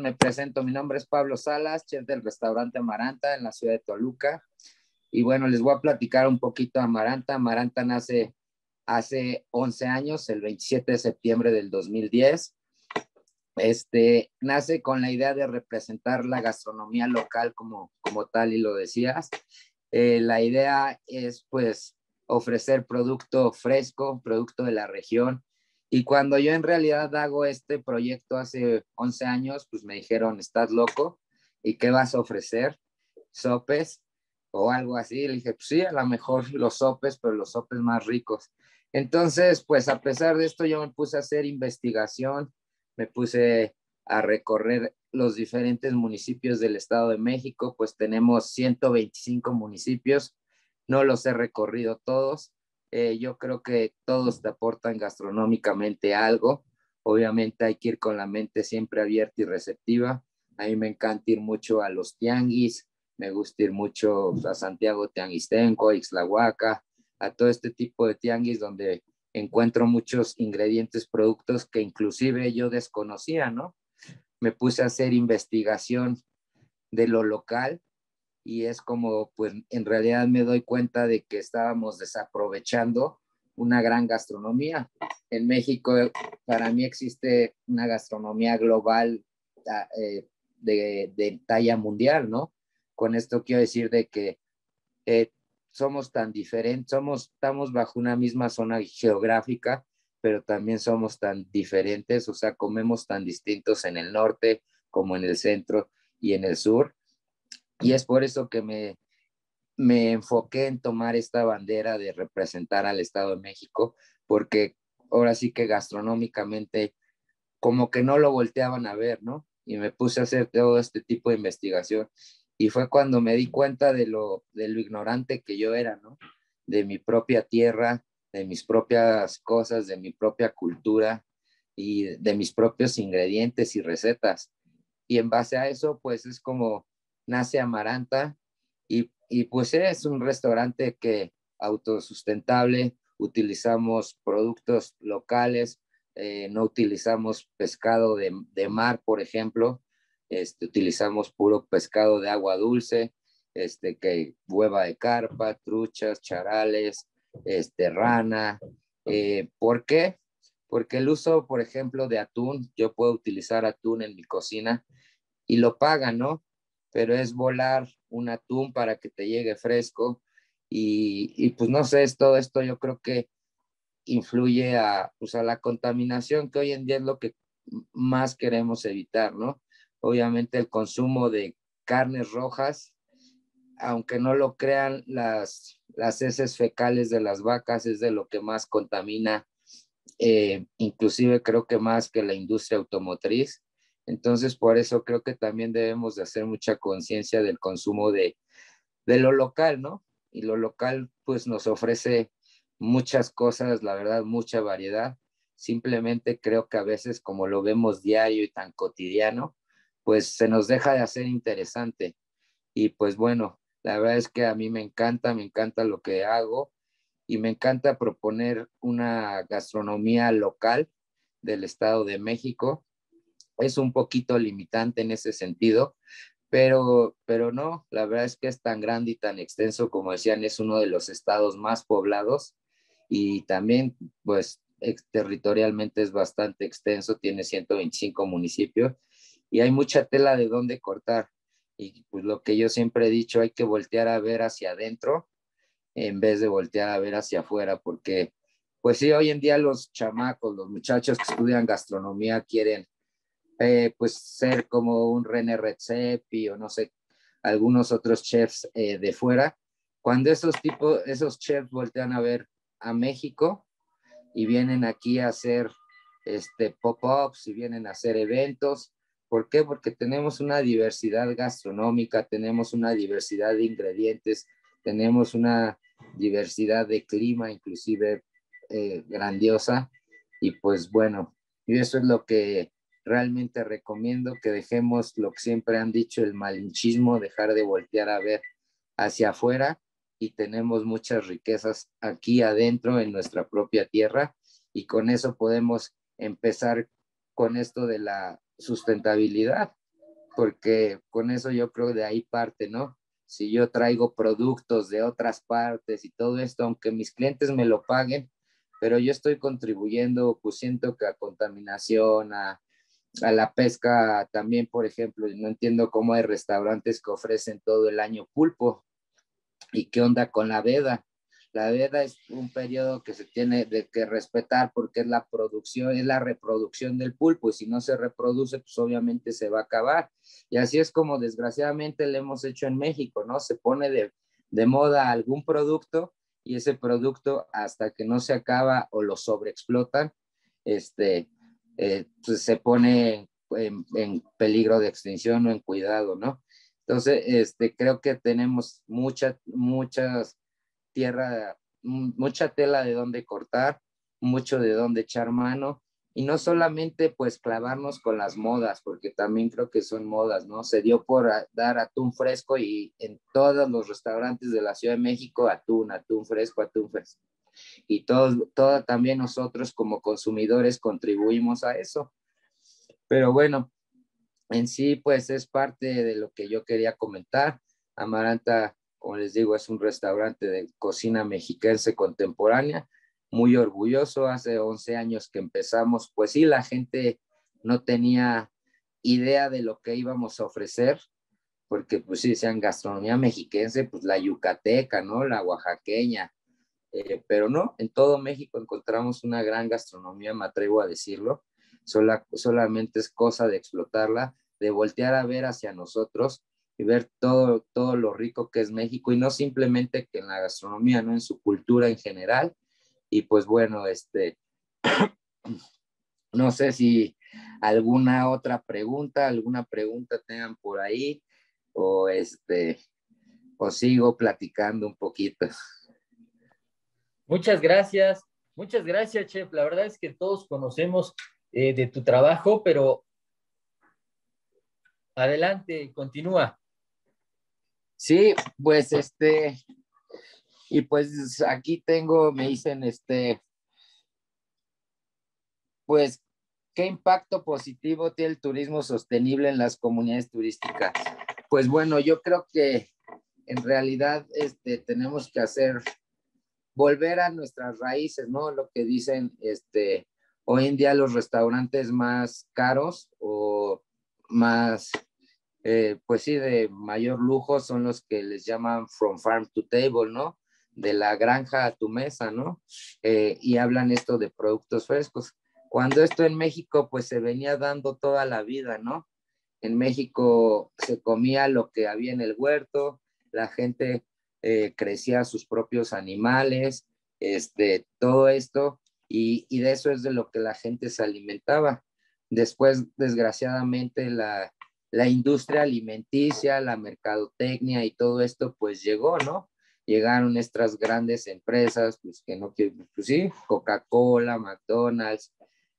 me presento, mi nombre es Pablo Salas, chef del restaurante Amaranta en la ciudad de Toluca. Y bueno, les voy a platicar un poquito de Amaranta. Amaranta nace hace 11 años, el 27 de septiembre del 2010. Nace con la idea de representar la gastronomía local como tal, y lo decías. La idea es pues ofrecer producto fresco, producto de la región. Y cuando yo en realidad hago este proyecto hace 11 años, pues me dijeron, ¿estás loco? ¿Y qué vas a ofrecer? ¿Sopes o algo así? Le dije, pues sí, a lo mejor los sopes, pero los sopes más ricos. Entonces, pues a pesar de esto, yo me puse a hacer investigación, me puse a recorrer los diferentes municipios del Estado de México, pues tenemos 125 municipios, no los he recorrido todos. Yo creo que todos te aportan gastronómicamente algo. Obviamente hay que ir con la mente siempre abierta y receptiva. A mí me encanta ir mucho a los tianguis, me gusta ir mucho a Santiago Tianguistenco, Ixtlahuaca, a todo este tipo de tianguis donde encuentro muchos ingredientes, productos que inclusive yo desconocía, ¿no? Me puse a hacer investigación de lo local y es como, pues en realidad me doy cuenta de que estábamos desaprovechando una gran gastronomía. En México, para mí existe una gastronomía global de talla mundial, ¿no? Con esto quiero decir de que somos tan diferentes, estamos bajo una misma zona geográfica, pero también somos tan diferentes, o sea, comemos tan distintos en el norte como en el centro y en el sur. Y es por eso que me enfoqué en tomar esta bandera de representar al Estado de México, porque ahora sí que gastronómicamente como que no lo volteaban a ver, ¿no? Y me puse a hacer todo este tipo de investigación. Y fue cuando me di cuenta de lo ignorante que yo era, ¿no? De mi propia tierra, de mis propias cosas, de mi propia cultura y de mis propios ingredientes y recetas. Y en base a eso, pues es como nace Amaranta y pues es un restaurante que autosustentable, utilizamos productos locales, no utilizamos pescado de mar, por ejemplo, utilizamos puro pescado de agua dulce, que hueva de carpa, truchas, charales, rana. ¿Por qué? Porque el uso, por ejemplo, de atún, yo puedo utilizar atún en mi cocina y lo pagan, ¿no? Pero es volar un atún para que te llegue fresco y pues no sé, es todo esto yo creo que influye pues a la contaminación, que hoy en día es lo que más queremos evitar, ¿no? Obviamente el consumo de carnes rojas, aunque no lo crean, las heces fecales de las vacas es de lo que más contamina, inclusive creo que más que la industria automotriz. Entonces, por eso creo que también debemos de hacer mucha conciencia del consumo de lo local, ¿no? Y lo local pues nos ofrece muchas cosas, la verdad, mucha variedad. Simplemente creo que a veces como lo vemos diario y tan cotidiano, pues se nos deja de hacer interesante. Y pues bueno, la verdad es que a mí me encanta lo que hago y me encanta proponer una gastronomía local del Estado de México. Es un poquito limitante en ese sentido, pero no, la verdad es que es tan grande y tan extenso, como decían, es uno de los estados más poblados y también, pues, territorialmente es bastante extenso, tiene 125 municipios y hay mucha tela de dónde cortar. Y pues lo que yo siempre he dicho, hay que voltear a ver hacia adentro en vez de voltear a ver hacia afuera, porque, pues sí, hoy en día los chamacos, los muchachos que estudian gastronomía quieren pues ser como un René Redzepi o no sé, algunos otros chefs de fuera. Cuando esos chefs voltean a ver a México y vienen aquí a hacer pop-ups y vienen a hacer eventos. ¿Por qué? Porque tenemos una diversidad gastronómica, tenemos una diversidad de ingredientes, tenemos una diversidad de clima, inclusive grandiosa. Y pues bueno, y eso es lo que realmente recomiendo, que dejemos lo que siempre han dicho, el malinchismo, dejar de voltear a ver hacia afuera y tenemos muchas riquezas aquí adentro en nuestra propia tierra y con eso podemos empezar con esto de la sustentabilidad. porque con eso yo creo de ahí parte, ¿no? Si yo traigo productos de otras partes y todo esto, aunque mis clientes me lo paguen, pero yo estoy contribuyendo, pues siento que a contaminación, a la pesca también, por ejemplo, no entiendo cómo hay restaurantes que ofrecen todo el año pulpo y qué onda con la veda. La veda es un periodo que se tiene de que respetar porque es la producción, es la reproducción del pulpo y si no se reproduce, pues obviamente se va a acabar. Y así es como desgraciadamente le hemos hecho en México, ¿no? Se pone de moda algún producto y ese producto hasta que no se acaba o lo sobreexplotan, pues se pone en peligro de extinción o en cuidado, ¿no? Entonces, creo que tenemos muchas tierra, mucha tela de donde cortar, mucho de donde echar mano, y no solamente pues clavarnos con las modas, porque también creo que son modas, ¿no? Se dio por dar atún fresco y en todos los restaurantes de la Ciudad de México, atún fresco, atún fresco. Y todo también nosotros como consumidores contribuimos a eso. Pero bueno, en sí, pues es parte de lo que yo quería comentar. Amaranta, como les digo, es un restaurante de cocina mexiquense contemporánea, muy orgulloso. Hace 11 años que empezamos, pues sí, la gente no tenía idea de lo que íbamos a ofrecer, porque pues sí, decían gastronomía mexiquense, pues la yucateca, ¿no? La oaxaqueña, pero no, en todo México encontramos una gran gastronomía, me atrevo a decirlo. Solamente es cosa de explotarla, de voltear a ver hacia nosotros y ver todo lo rico que es México y no simplemente que en la gastronomía, no en su cultura en general. Y pues bueno, no sé si alguna pregunta tengan por ahí o o sigo platicando un poquito. Muchas gracias, chef. La verdad es que todos conocemos de tu trabajo, pero adelante, continúa. Sí, pues y pues aquí tengo, me dicen, pues, ¿qué impacto positivo tiene el turismo sostenible en las comunidades turísticas? Pues bueno, yo creo que en realidad tenemos que volver a nuestras raíces, ¿no? Lo que dicen, hoy en día los restaurantes más caros o más, pues sí, de mayor lujo son los que les llaman from farm to table, ¿no? De la granja a tu mesa, ¿no? Y hablan esto de productos frescos. Cuando esto en México, pues se venía dando toda la vida, ¿no? En México se comía lo que había en el huerto, la gente crecía sus propios animales, todo esto, y de eso es de lo que la gente se alimentaba. Después, desgraciadamente, la industria alimenticia, la mercadotecnia y todo esto, pues llegó, ¿no? Llegaron estas grandes empresas, pues que no quiero, pues sí, Coca-Cola, McDonald's,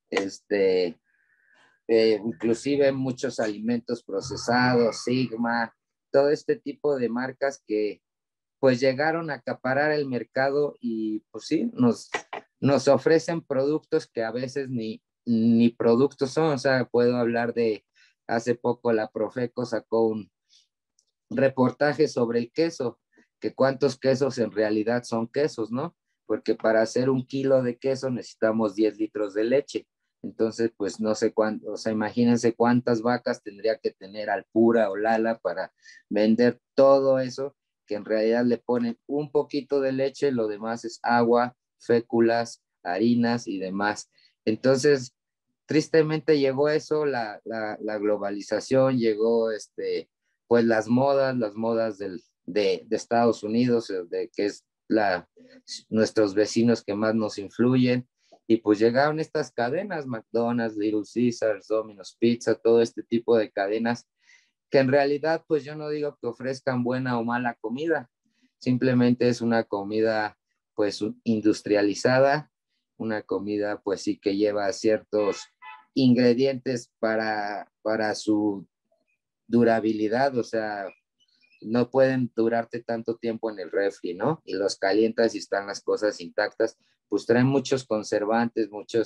inclusive muchos alimentos procesados, Sigma, todo este tipo de marcas que pues llegaron a acaparar el mercado y pues sí, nos ofrecen productos que a veces ni productos son. O sea, puedo hablar de, hace poco la Profeco sacó un reportaje sobre el queso, que cuántos quesos en realidad son quesos, ¿no? Porque para hacer un kilo de queso necesitamos 10 litros de leche. Entonces, pues no sé cuánto, o sea, imagínense cuántas vacas tendría que tener Alpura o Lala para vender todo eso, que en realidad le ponen un poquito de leche, lo demás es agua, féculas, harinas y demás. Entonces, tristemente llegó eso, la globalización, llegó pues las modas de Estados Unidos, que es nuestros vecinos que más nos influyen, y pues llegaron estas cadenas, McDonald's, Little Caesars, Domino's Pizza, todo este tipo de cadenas, que en realidad pues yo no digo que ofrezcan buena o mala comida, simplemente es una comida pues industrializada, una comida pues sí que lleva ciertos ingredientes para su durabilidad, o sea, no pueden durarte tanto tiempo en el refri, ¿no? Y los calientas y están las cosas intactas, pues traen muchos conservantes, muchos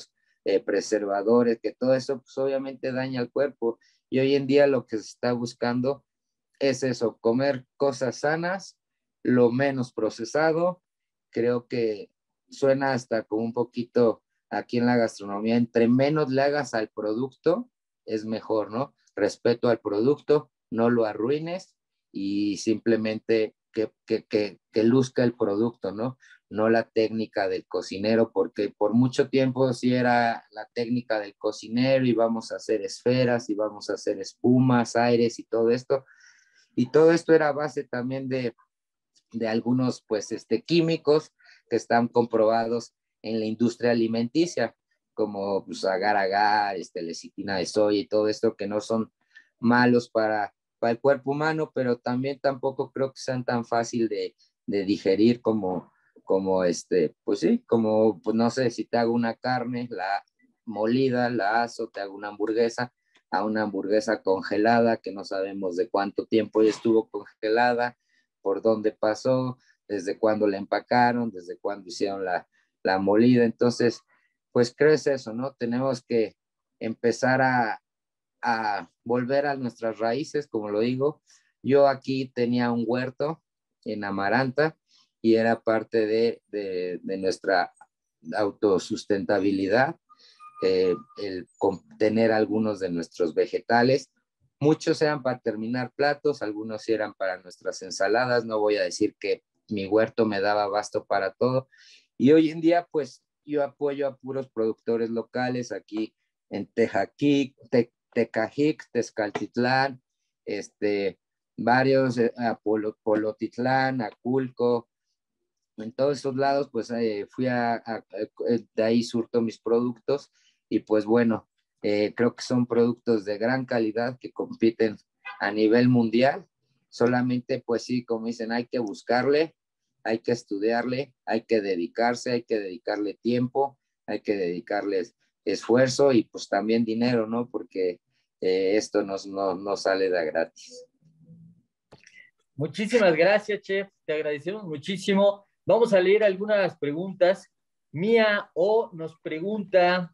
preservadores, que todo eso pues obviamente daña al cuerpo. Y hoy en día lo que se está buscando es eso, comer cosas sanas, lo menos procesado. Creo que suena hasta como un poquito aquí en la gastronomía, entre menos le hagas al producto, es mejor, ¿no? Respeto al producto, no lo arruines y simplemente que luzca el producto, ¿no? No la técnica del cocinero, porque por mucho tiempo sí era la técnica del cocinero y vamos a hacer esferas y vamos a hacer espumas, aires y todo esto. Y todo esto era a base también de algunos, pues, químicos que están comprobados en la industria alimenticia, como pues, agar agar, lecitina de soya y todo esto, que no son malos para el cuerpo humano, pero también tampoco creo que sean tan fácil de digerir como pues sí, como, pues no sé, si te hago una carne, la molida, la aso, te hago una hamburguesa, a una hamburguesa congelada que no sabemos de cuánto tiempo ya estuvo congelada, por dónde pasó, desde cuándo la empacaron, desde cuándo hicieron la molida. Entonces, pues creo es eso, ¿no? Tenemos que empezar a volver a nuestras raíces, como lo digo. Yo aquí tenía un huerto en Amaranta y era parte de nuestra autosustentabilidad, el tener algunos de nuestros vegetales. Muchos eran para terminar platos, algunos eran para nuestras ensaladas. No voy a decir que mi huerto me daba abasto para todo. Y hoy en día, pues yo apoyo a puros productores locales aquí en Tecajic, Tezcaltitlán, varios, Polotitlán, Aculco, en todos esos lados, pues fui de ahí surto mis productos y pues bueno, creo que son productos de gran calidad que compiten a nivel mundial. Solamente, pues sí, como dicen, hay que buscarle, hay que estudiarle, hay que dedicarse, hay que dedicarle tiempo, hay que dedicarle esfuerzo y pues también dinero, ¿no? Porque esto no sale de gratis. Muchísimas gracias, chef. Te agradecemos muchísimo. Vamos a leer algunas preguntas. Mía O nos pregunta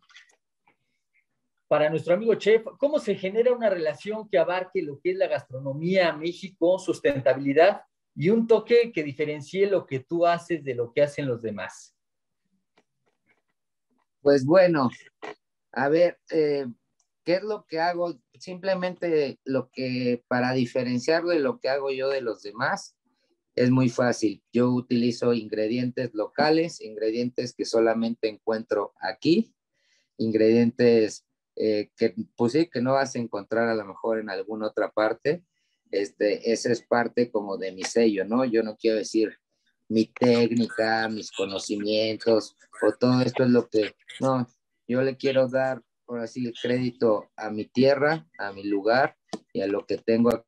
para nuestro amigo chef, ¿cómo se genera una relación que abarque lo que es la gastronomía, México, sustentabilidad y un toque que diferencie lo que tú haces de lo que hacen los demás? Pues bueno, a ver, ¿qué es lo que hago? Simplemente lo que, para diferenciarlo de lo que hago yo de los demás, es muy fácil. Yo utilizo ingredientes locales, ingredientes que solamente encuentro aquí, ingredientes que, pues sí, que no vas a encontrar a lo mejor en alguna otra parte. Ese es parte como de mi sello, ¿no? Yo no quiero decir mi técnica, mis conocimientos, o todo esto es lo que, no, yo le quiero dar, por así, el crédito a mi tierra, a mi lugar y a lo que tengo aquí.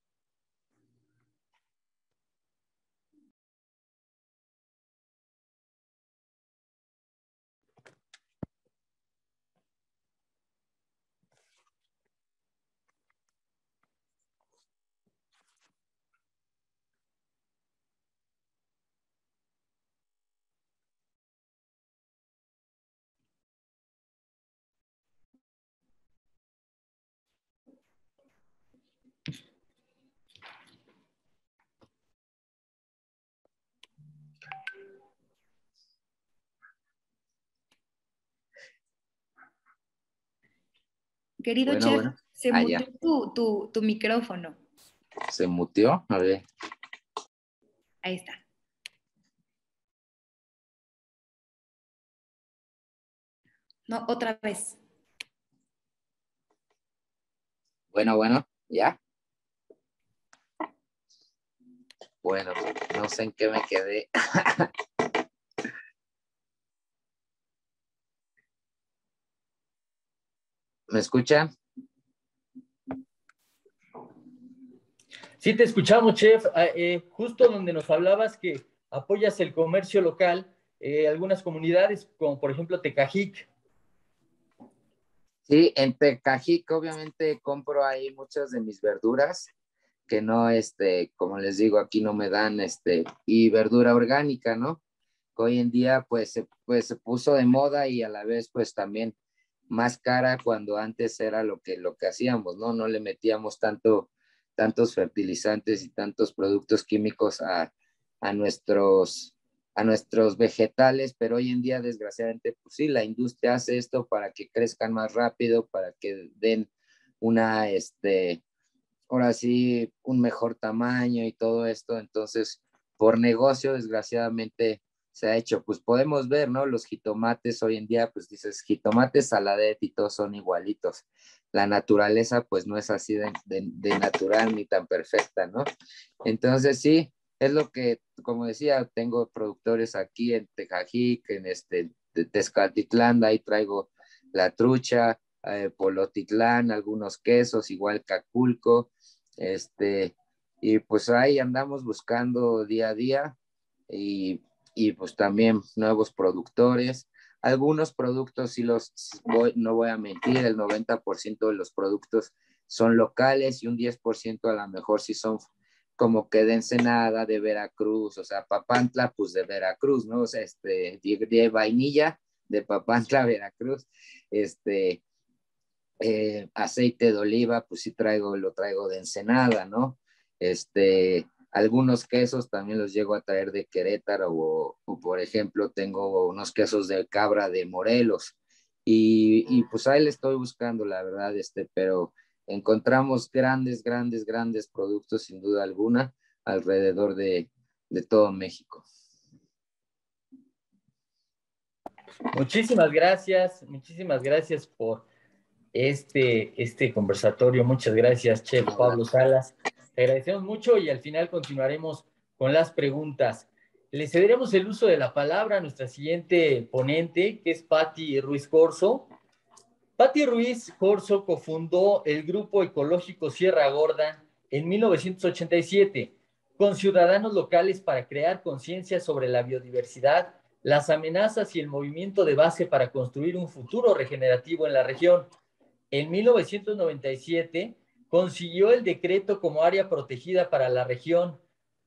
Querido Bueno, chef, bueno, se allá, mutó tu micrófono. se muteó, a ver. Ahí está. No, otra vez. Bueno, bueno, ya. Bueno, no sé en qué me quedé. ¿Me escuchan? Sí, te escuchamos, chef. Justo donde nos hablabas que apoyas el comercio local, algunas comunidades, como por ejemplo Tecajic. Sí, en Tecajic obviamente compro ahí muchas de mis verduras, que no, como les digo, aquí no me dan, y verdura orgánica, ¿no? Que hoy en día, pues se puso de moda y a la vez, pues también más cara cuando antes era lo que hacíamos, ¿no? No le metíamos tantos fertilizantes y tantos productos químicos a nuestros vegetales, pero hoy en día, desgraciadamente, pues sí, la industria hace esto para que crezcan más rápido, para que den ahora sí, un mejor tamaño y todo esto. Entonces, por negocio, desgraciadamente, se ha hecho. Pues podemos ver, ¿no? Los jitomates hoy en día, pues dices, jitomates, saladet y todos son igualitos. La naturaleza, pues no es así de natural ni tan perfecta, ¿no? Entonces, sí, es lo que, como decía, tengo productores aquí en Tejajic, en de Tezcatitlán, ahí traigo la trucha, Polotitlán, algunos quesos, igual Caculco, y pues ahí andamos buscando día a día y pues también nuevos productores. Algunos productos sí no voy a mentir, el 90% de los productos son locales y un 10% a lo mejor sí son como que de Ensenada, de Veracruz, o sea, Papantla, pues de Veracruz, ¿no? O sea, de vainilla de Papantla, Veracruz, aceite de oliva, pues sí lo traigo de Ensenada, ¿no? Algunos quesos también los llego a traer de Querétaro o por ejemplo, tengo unos quesos de cabra de Morelos y pues ahí le estoy buscando, la verdad, pero encontramos grandes productos sin duda alguna alrededor de todo México. Muchísimas gracias por este conversatorio. Muchas gracias, Chef Pablo Salas. Te agradecemos mucho y al final continuaremos con las preguntas. Le cederemos el uso de la palabra a nuestra siguiente ponente, que es Patti Ruiz Corzo. Patti Ruiz Corzo cofundó el Grupo Ecológico Sierra Gorda en 1987 con ciudadanos locales para crear conciencia sobre la biodiversidad, las amenazas y el movimiento de base para construir un futuro regenerativo en la región. En 1997 consiguió el decreto como área protegida para la región,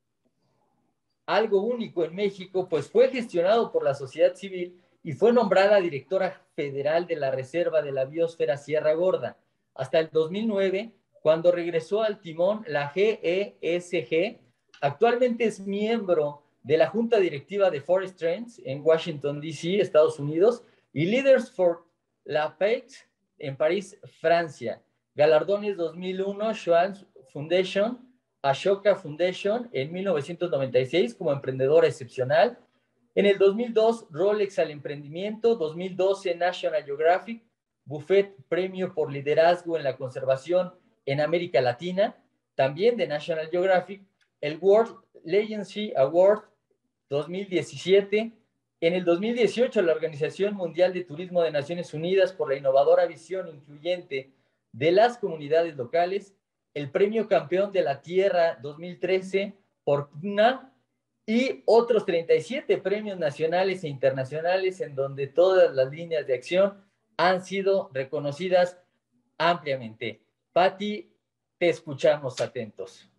algo único en México, pues fue gestionado por la sociedad civil y fue nombrada directora federal de la Reserva de la Biosfera Sierra Gorda hasta el 2009, cuando regresó al timón la GESG. Actualmente es miembro de la Junta Directiva de Forest Trends en Washington, D.C., Estados Unidos, y Leaders for la Paix en París, Francia. Galardones 2001, Schwann Foundation, Ashoka Foundation en 1996 como emprendedora excepcional. En el 2002, Rolex al emprendimiento. 2012, National Geographic, Buffett Premio por Liderazgo en la Conservación en América Latina, también de National Geographic. El World Legacy Award 2017. En el 2018, la Organización Mundial de Turismo de Naciones Unidas por la innovadora visión incluyente de las comunidades locales, el Premio Campeón de la Tierra 2013 por PNA y otros 37 premios nacionales e internacionales en donde todas las líneas de acción han sido reconocidas ampliamente. Patti, te escuchamos atentos.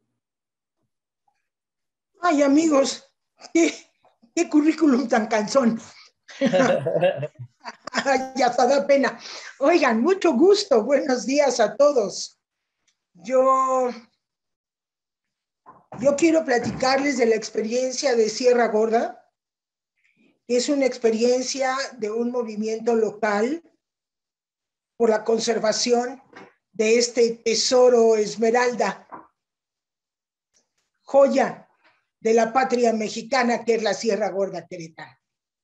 Ay, amigos, qué currículum tan cansón. Ya hasta da pena. Oigan, mucho gusto. Buenos días a todos. Yo quiero platicarles de la experiencia de Sierra Gorda. Es una experiencia de un movimiento local por la conservación de este tesoro esmeralda, joya de la patria mexicana, que es la Sierra Gorda Querétaro.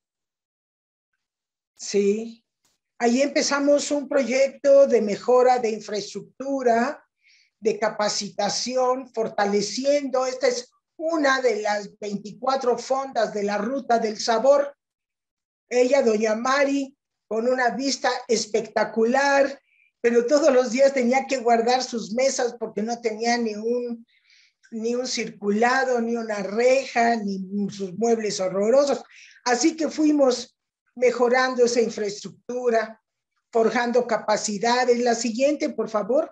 Sí, ahí empezamos un proyecto de mejora de infraestructura, de capacitación, fortaleciendo. Esta es una de las 24 fondas de la Ruta del Sabor. Ella, doña Mari, con una vista espectacular, pero todos los días tenía que guardar sus mesas porque no tenía ni un circulado, ni una reja, ni sus muebles horrorosos. Así que fuimos mejorando esa infraestructura, forjando capacidades. La siguiente, por favor.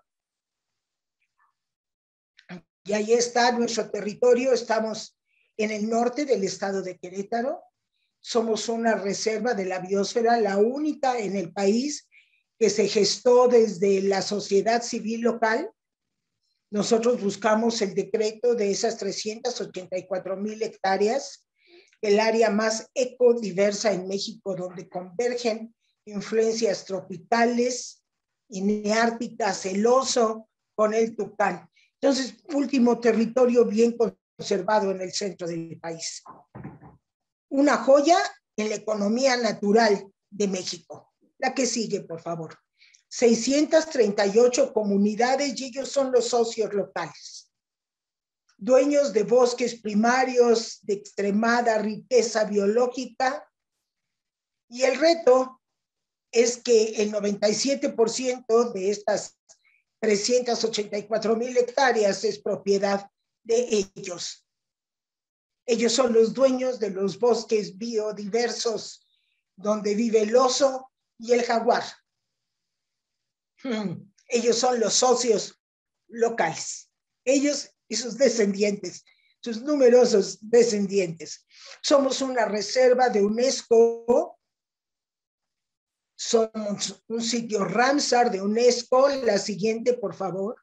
Y ahí está nuestro territorio. Estamos en el norte del estado de Querétaro. Somos una reserva de la biosfera, la única en el país que se gestó desde la sociedad civil local. Nosotros buscamos el decreto de esas 384,000 hectáreas, el área más ecodiversa en México, donde convergen influencias tropicales y neárticas, el oso con el tucán. Entonces, último territorio bien conservado en el centro del país. Una joya en la economía natural de México. La que sigue, por favor. 638 comunidades y ellos son los socios locales. Dueños de bosques primarios de extremada riqueza biológica. Y el reto es que el 97% de estas 384,000 hectáreas es propiedad de ellos. Ellos son los dueños de los bosques biodiversos donde vive el oso y el jaguar. Ellos son los socios locales. Ellos y sus descendientes, sus numerosos descendientes. Somos una reserva de UNESCO. Somos un sitio Ramsar de UNESCO. La siguiente, por favor.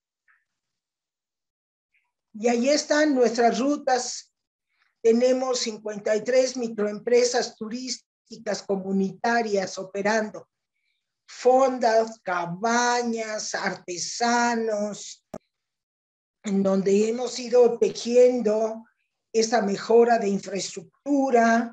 Y ahí están nuestras rutas. Tenemos 53 microempresas turísticas comunitarias operando. Fondas, cabañas, artesanos, en donde hemos ido tejiendo esa mejora de infraestructura.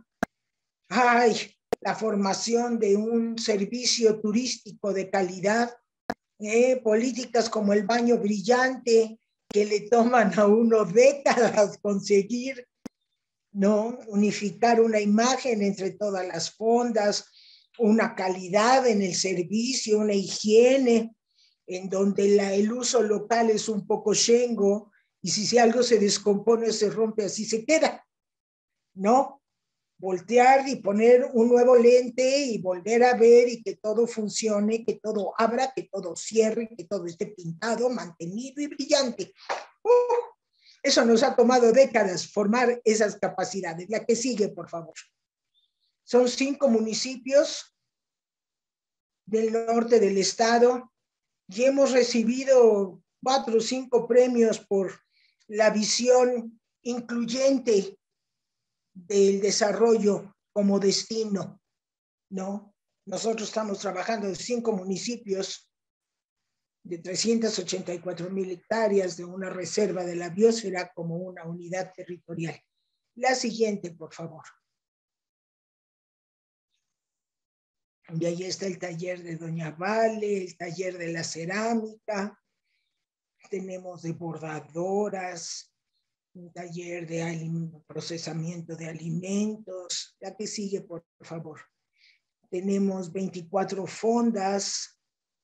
La formación de un servicio turístico de calidad, políticas como el baño brillante, que le toman a uno décadas conseguir, ¿no? Unificar una imagen entre todas las fondas, una calidad en el servicio, una higiene, en donde el uso local es un poco shengo, y si algo se descompone o se rompe, así se queda, ¿no? Voltear y poner un nuevo lente y volver a ver y que todo funcione, que todo abra, que todo cierre, que todo esté pintado, mantenido y brillante. Eso nos ha tomado décadas formar esas capacidades. La que sigue, por favor. Son 5 municipios del norte del estado y hemos recibido 4 o 5 premios por la visión incluyente del desarrollo como destino, ¿no? Nosotros estamos trabajando en 5 municipios de 384,000 hectáreas de una reserva de la biosfera como una unidad territorial. La siguiente, por favor. Y ahí está el taller de Doña Vale, el taller de la cerámica, tenemos de bordadoras, un taller de procesamiento de alimentos. La que sigue, por favor. Tenemos 24 fondas,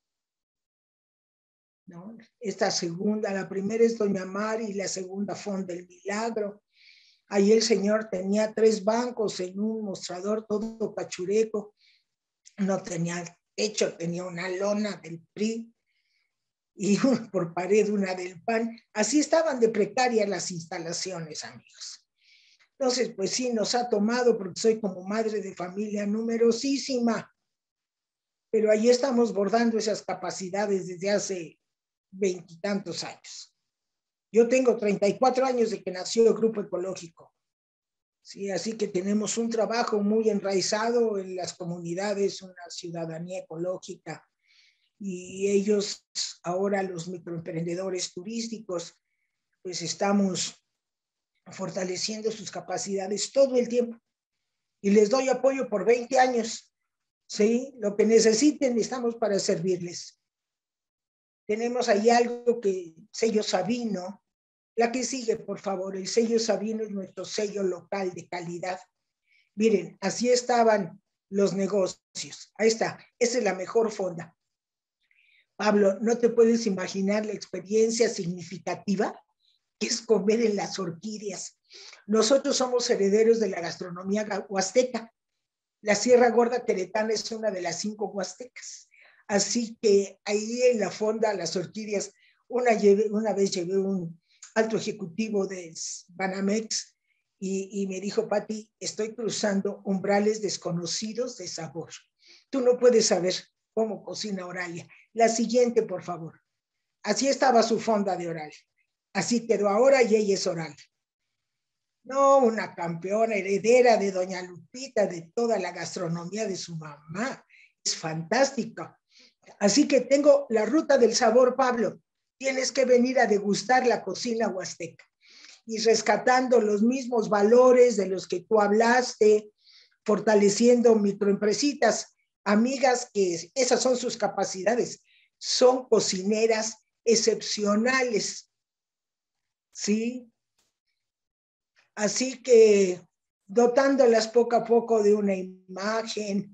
¿no? Esta segunda, la primera es Doña Mari y la segunda Fonda El Milagro. Ahí el señor tenía 3 bancos en un mostrador todo cachureco. No tenía techo, tenía una lona del PRI y por pared una del PAN. Así estaban de precarias las instalaciones, amigos. Entonces, pues sí, nos ha tomado, porque soy como madre de familia numerosísima, pero ahí estamos bordando esas capacidades desde hace 20 y tantos años. Yo tengo 34 años de que nació el Grupo Ecológico. Sí, así que tenemos un trabajo muy enraizado en las comunidades, una ciudadanía ecológica. Y ellos, ahora los microemprendedores turísticos, pues estamos fortaleciendo sus capacidades todo el tiempo. Y les doy apoyo por 20 años. ¿Sí? Lo que necesiten, estamos para servirles. Tenemos ahí algo que, sello Sabino. La que sigue, por favor. El sello Sabino es nuestro sello local de calidad. Miren, así estaban los negocios. Ahí está. Esa es la mejor fonda. Pablo, no te puedes imaginar la experiencia significativa que es comer en las orquídeas. Nosotros somos herederos de la gastronomía huasteca. La Sierra Gorda Queretana es una de las 5 huastecas. Así que ahí en la fonda, las orquídeas, una vez llevé un alto ejecutivo de Banamex y me dijo, Pati, estoy cruzando umbrales desconocidos de sabor. Tú no puedes saber cómo cocina Oralia. La siguiente, por favor. Así estaba su fonda de Oralia. Así quedó ahora y ella es Oralia. No, una campeona heredera de doña Lupita, de toda la gastronomía de su mamá. Es fantástica. Así que tengo la ruta del sabor, Pablo. Tienes que venir a degustar la cocina huasteca y rescatando los mismos valores de los que tú hablaste, fortaleciendo microempresitas, amigas que esas son sus capacidades, son cocineras excepcionales, ¿sí? Así que dotándolas poco a poco de una imagen.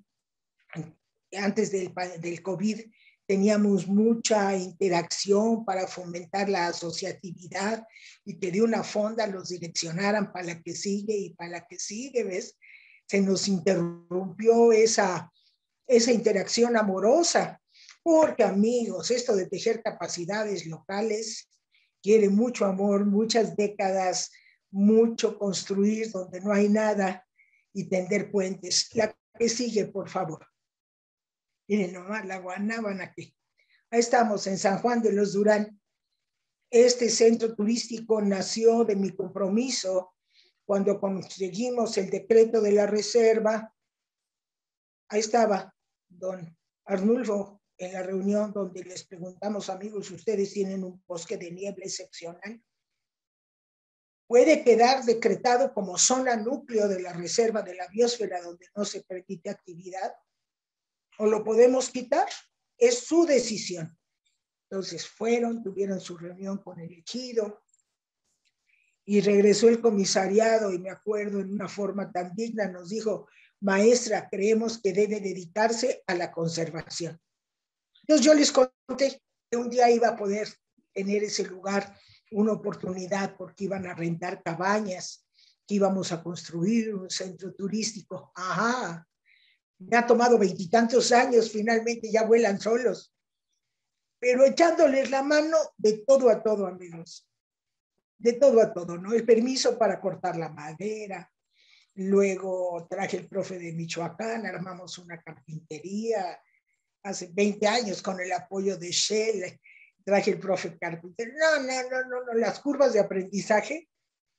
Antes del COVID teníamos mucha interacción para fomentar la asociatividad y que de una fonda los direccionaran para la que sigue y para la que sigue, ¿ves? Se nos interrumpió esa interacción amorosa, porque amigos, esto de tejer capacidades locales quiere mucho amor, muchas décadas, mucho construir donde no hay nada y tender puentes. La que sigue, por favor. Miren nomás, la Guanábana aquí. Ahí estamos en San Juan de los Durán. Este centro turístico nació de mi compromiso cuando conseguimos el decreto de la reserva. Ahí estaba don Arnulfo en la reunión donde les preguntamos, amigos, ustedes tienen un bosque de niebla excepcional. Puede quedar decretado como zona núcleo de la reserva de la biosfera donde no se permite actividad, o lo podemos quitar, es su decisión. Entonces fueron, tuvieron su reunión con el ejido y regresó el comisariado y me acuerdo en una forma tan digna nos dijo, maestra, creemos que debe dedicarse a la conservación. Entonces yo les conté que un día iba a poder tener ese lugar una oportunidad porque iban a rentar cabañas, que íbamos a construir un centro turístico. Ajá, me ha tomado 20 y tantos años, finalmente ya vuelan solos, pero echándoles la mano de todo a todo, amigos, de todo a todo, ¿no? El permiso para cortar la madera, luego traje el profe de Michoacán, armamos una carpintería, hace 20 años con el apoyo de Shell, traje el profe carpintero, no, las curvas de aprendizaje,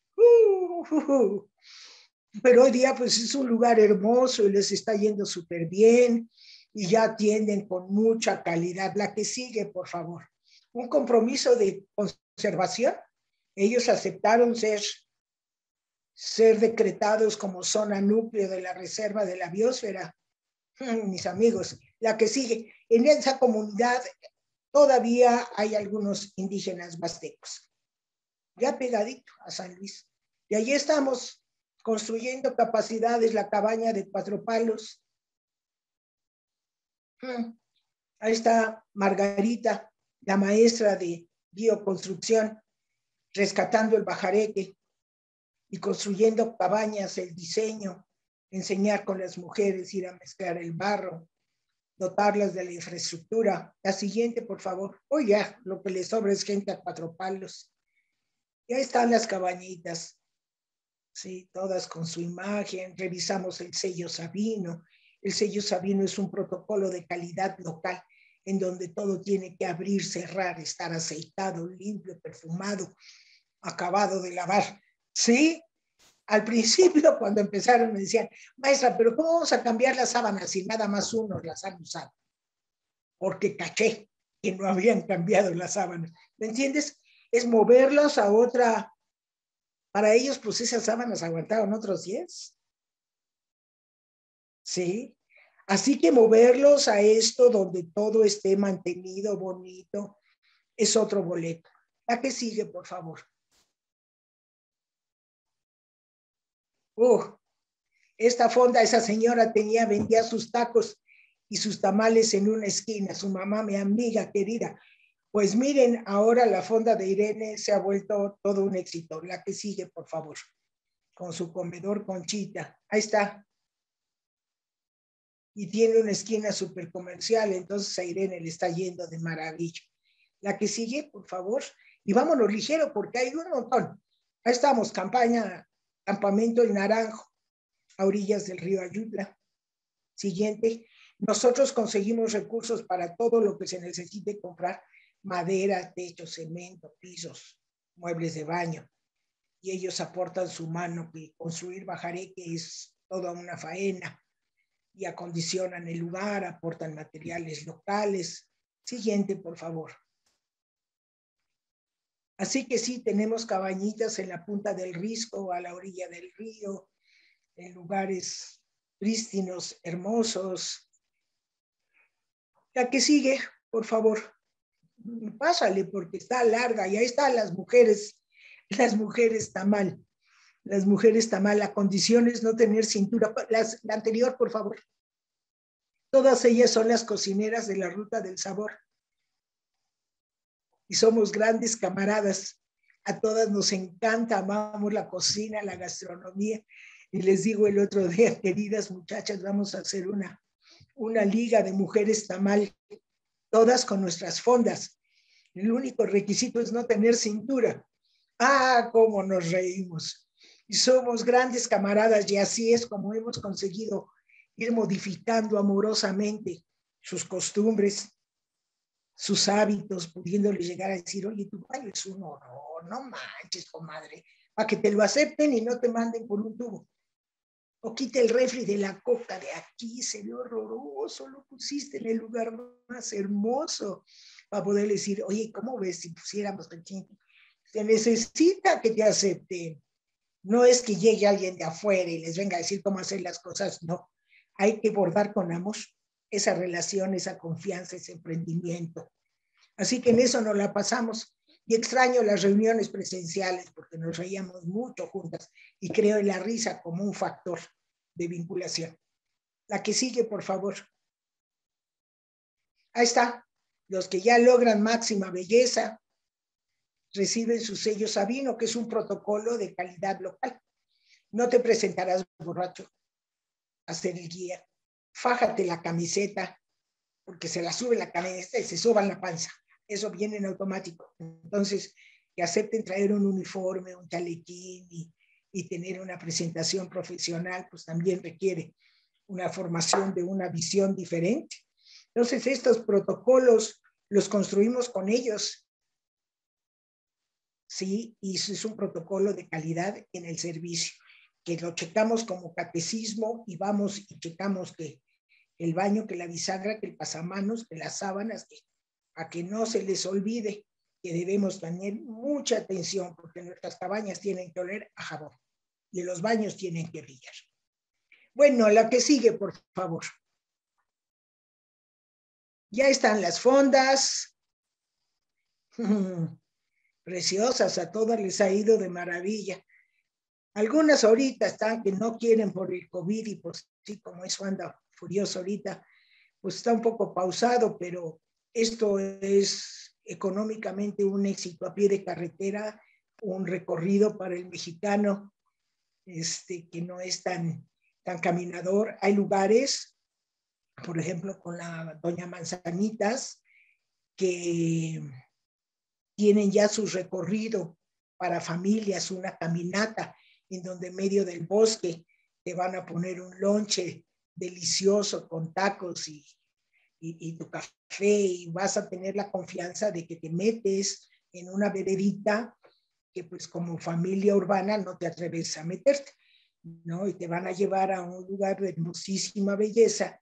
pero hoy día pues es un lugar hermoso y les está yendo súper bien y ya atienden con mucha calidad. La que sigue, por favor. Un compromiso de conservación. Ellos aceptaron ser decretados como zona núcleo de la reserva de la biosfera. Mis amigos, la que sigue. En esa comunidad todavía hay algunos indígenas huastecos, ya pegadito a San Luis. Y allí estamos construyendo capacidades, la cabaña de 4 palos. Ahí está Margarita, la maestra de bioconstrucción, rescatando el bajareque y construyendo cabañas, el diseño, enseñar con las mujeres, ir a mezclar el barro, dotarlas de la infraestructura. La siguiente, por favor. Ya, lo que les sobra es gente a 4 palos. Y ahí están las cabañitas. Sí, todas con su imagen. Revisamos el sello Sabino. El sello Sabino es un protocolo de calidad local en donde todo tiene que abrir, cerrar, estar aceitado, limpio, perfumado, acabado de lavar. Sí, al principio cuando empezaron me decían, maestra, pero ¿cómo vamos a cambiar las sábanas si nada más unos las han usado? Porque caché que no habían cambiado las sábanas. ¿Me entiendes? Es moverlas a otra. Para ellos, pues esas sábanas aguantaron otros 10. ¿Sí? Así que moverlos a esto donde todo esté mantenido, bonito, es otro boleto. La que sigue, por favor. Esta fonda, esa señora vendía sus tacos y sus tamales en una esquina. Su mamá, mi amiga querida. Pues miren, ahora la fonda de Irene se ha vuelto todo un éxito. La que sigue, por favor. Con su comedor Conchita. Ahí está. Y tiene una esquina súper comercial, entonces a Irene le está yendo de maravilla. La que sigue, por favor. Y vámonos ligero porque hay un montón. Ahí estamos, campamento El Naranjo, a orillas del río Ayutla. Siguiente, Nosotros conseguimos recursos para todo lo que se necesite comprar: madera, techo, cemento, pisos, muebles de baño. Y ellos aportan su mano, que construir Bajareque es toda una faena, y acondicionan el lugar, aportan materiales locales. Siguiente, por favor. Así que sí, tenemos cabañitas en la punta del Risco, a la orilla del río, en lugares prístinos, hermosos. La que sigue, por favor. Pásale, porque está larga, y ahí están las mujeres tamal. Las mujeres tamal, la condición es no tener cintura. La anterior, por favor. Todas ellas son las cocineras de la Ruta del Sabor. Y somos grandes camaradas. A todas nos encanta, amamos la cocina, la gastronomía. Y les digo el otro día, queridas muchachas, vamos a hacer una liga de mujeres tamal, todas con nuestras fondas. El único requisito es no tener cintura. Ah, cómo nos reímos. Y somos grandes camaradas, y así es como hemos conseguido ir modificando amorosamente sus costumbres, sus hábitos, pudiéndole llegar a decir: oye, tu baño es un horror, no manches, comadre, para que te lo acepten y no te manden por un tubo. O quita el refri de la coca de aquí, se ve horroroso, lo pusiste en el lugar más hermoso, para poder decir: oye, ¿cómo ves si pusiéramos aquí? Se necesita que te acepten. No es que llegue alguien de afuera y les venga a decir cómo hacer las cosas, no. Hay que bordar con amor esa relación, esa confianza, ese emprendimiento. Así que en eso nos la pasamos. Y extraño las reuniones presenciales, porque nos reíamos mucho juntas, y creo en la risa como un factor de vinculación. La que sigue, por favor. Ahí está. Los que ya logran máxima belleza reciben su sello Sabino, que es un protocolo de calidad local. No te presentarás borracho a ser el guía. Fájate la camiseta, porque se la sube la camiseta y se suban la panza. Eso viene en automático. Entonces, que acepten traer un uniforme, un chalequín y tener una presentación profesional, pues también requiere una formación de una visión diferente. Entonces, estos protocolos los construimos con ellos. Sí, y eso es un protocolo de calidad en el servicio, que lo checamos como catecismo, y vamos y checamos que el baño, que la bisagra, que el pasamanos, que las sábanas, a que no se les olvide que debemos tener mucha atención, porque nuestras cabañas tienen que oler a jabón y los baños tienen que brillar. Bueno, la que sigue, por favor. Ya están las fondas. Preciosas, a todas les ha ido de maravilla. Algunas ahorita están que no quieren por el COVID, y por sí, como eso anda furioso ahorita, pues está un poco pausado, pero esto es económicamente un éxito a pie de carretera, un recorrido para el mexicano que no es tan caminador. Hay lugares, por ejemplo, con la Doña Manzanitas, que tienen ya su recorrido para familias, una caminata en donde en medio del bosque te van a poner un lonche delicioso con tacos y tu café, y vas a tener la confianza de que te metes en una veredita que pues como familia urbana no te atreves a meterte, ¿no? Y te van a llevar a un lugar de hermosísima belleza,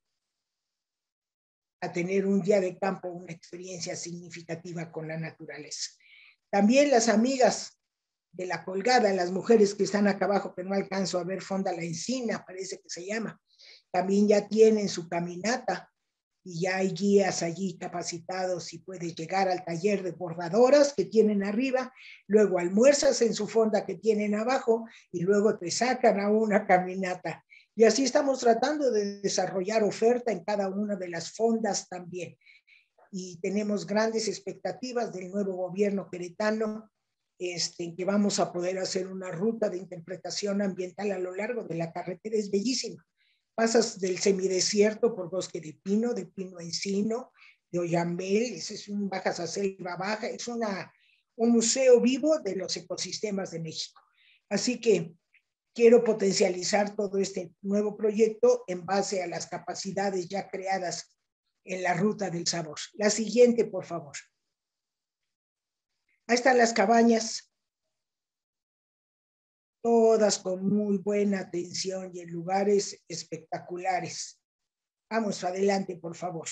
a tener un día de campo, una experiencia significativa con la naturaleza. También las amigas de la Colgada, las mujeres que están acá abajo, que no alcanzo a ver, Fonda La Encina, parece que se llama, también ya tienen su caminata, y ya hay guías allí capacitados, y puedes llegar al taller de bordadoras que tienen arriba, luego almuerzas en su fonda que tienen abajo, y luego te sacan a una caminata. Y así estamos tratando de desarrollar oferta en cada una de las fondas también. Y tenemos grandes expectativas del nuevo gobierno queretano, que vamos a poder hacer una ruta de interpretación ambiental a lo largo de la carretera. Es bellísima. Pasas del semidesierto por bosque de pino encino, de oyamel, bajas a selva baja, es un museo vivo de los ecosistemas de México. Así que quiero potencializar todo este nuevo proyecto en base a las capacidades ya creadas en la ruta del sabor. La siguiente, por favor. Ahí están las cabañas, todas con muy buena atención y en lugares espectaculares. Vamos adelante, por favor.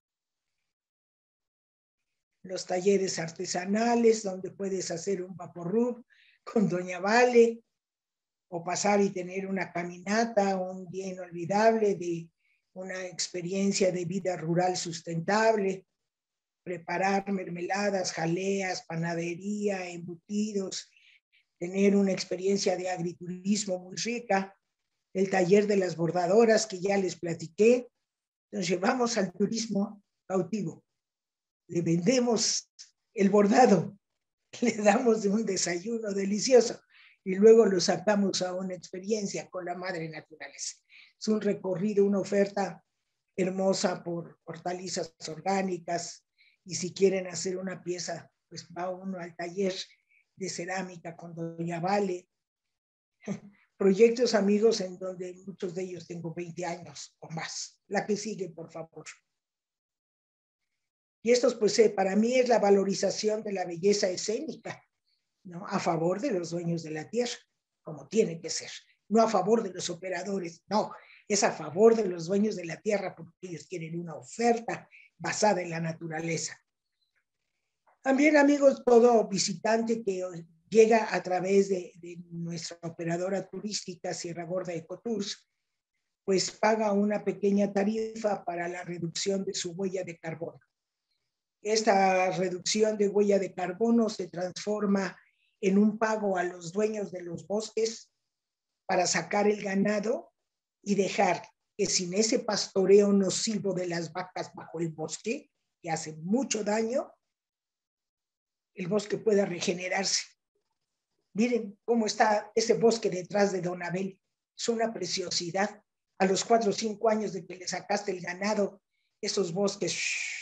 Los talleres artesanales, donde puedes hacer un vaporub con Doña Vale, o pasar y tener una caminata, un día inolvidable de una experiencia de vida rural sustentable, preparar mermeladas, jaleas, panadería, embutidos, tener una experiencia de agriturismo muy rica, el taller de las bordadoras que ya les platiqué. Nos llevamos al turismo cautivo, le vendemos el bordado, le damos un desayuno delicioso y luego lo sacamos a una experiencia con la madre naturaleza. Es un recorrido, una oferta hermosa por hortalizas orgánicas, y si quieren hacer una pieza, pues va uno al taller de cerámica con Doña Vale. Proyectos, amigos, en donde muchos de ellos tengo 20 años o más. La que sigue, por favor. Y estos, pues, para mí es la valorización de la belleza escénica, ¿no? A favor de los dueños de la tierra, como tiene que ser. No a favor de los operadores, no. Es a favor de los dueños de la tierra porque ellos quieren una oferta basada en la naturaleza. También, amigos, todo visitante que llega a través de nuestra operadora turística Sierra Gorda Ecotours, pues paga una pequeña tarifa para la reducción de su huella de carbono. Esta reducción de huella de carbono se transforma en un pago a los dueños de los bosques para sacar el ganado y dejar que sin ese pastoreo nocivo de las vacas bajo el bosque, que hace mucho daño, el bosque pueda regenerarse. Miren cómo está ese bosque detrás de Don Abel. Es una preciosidad. A los 4 o 5 años de que le sacaste el ganado, esos bosques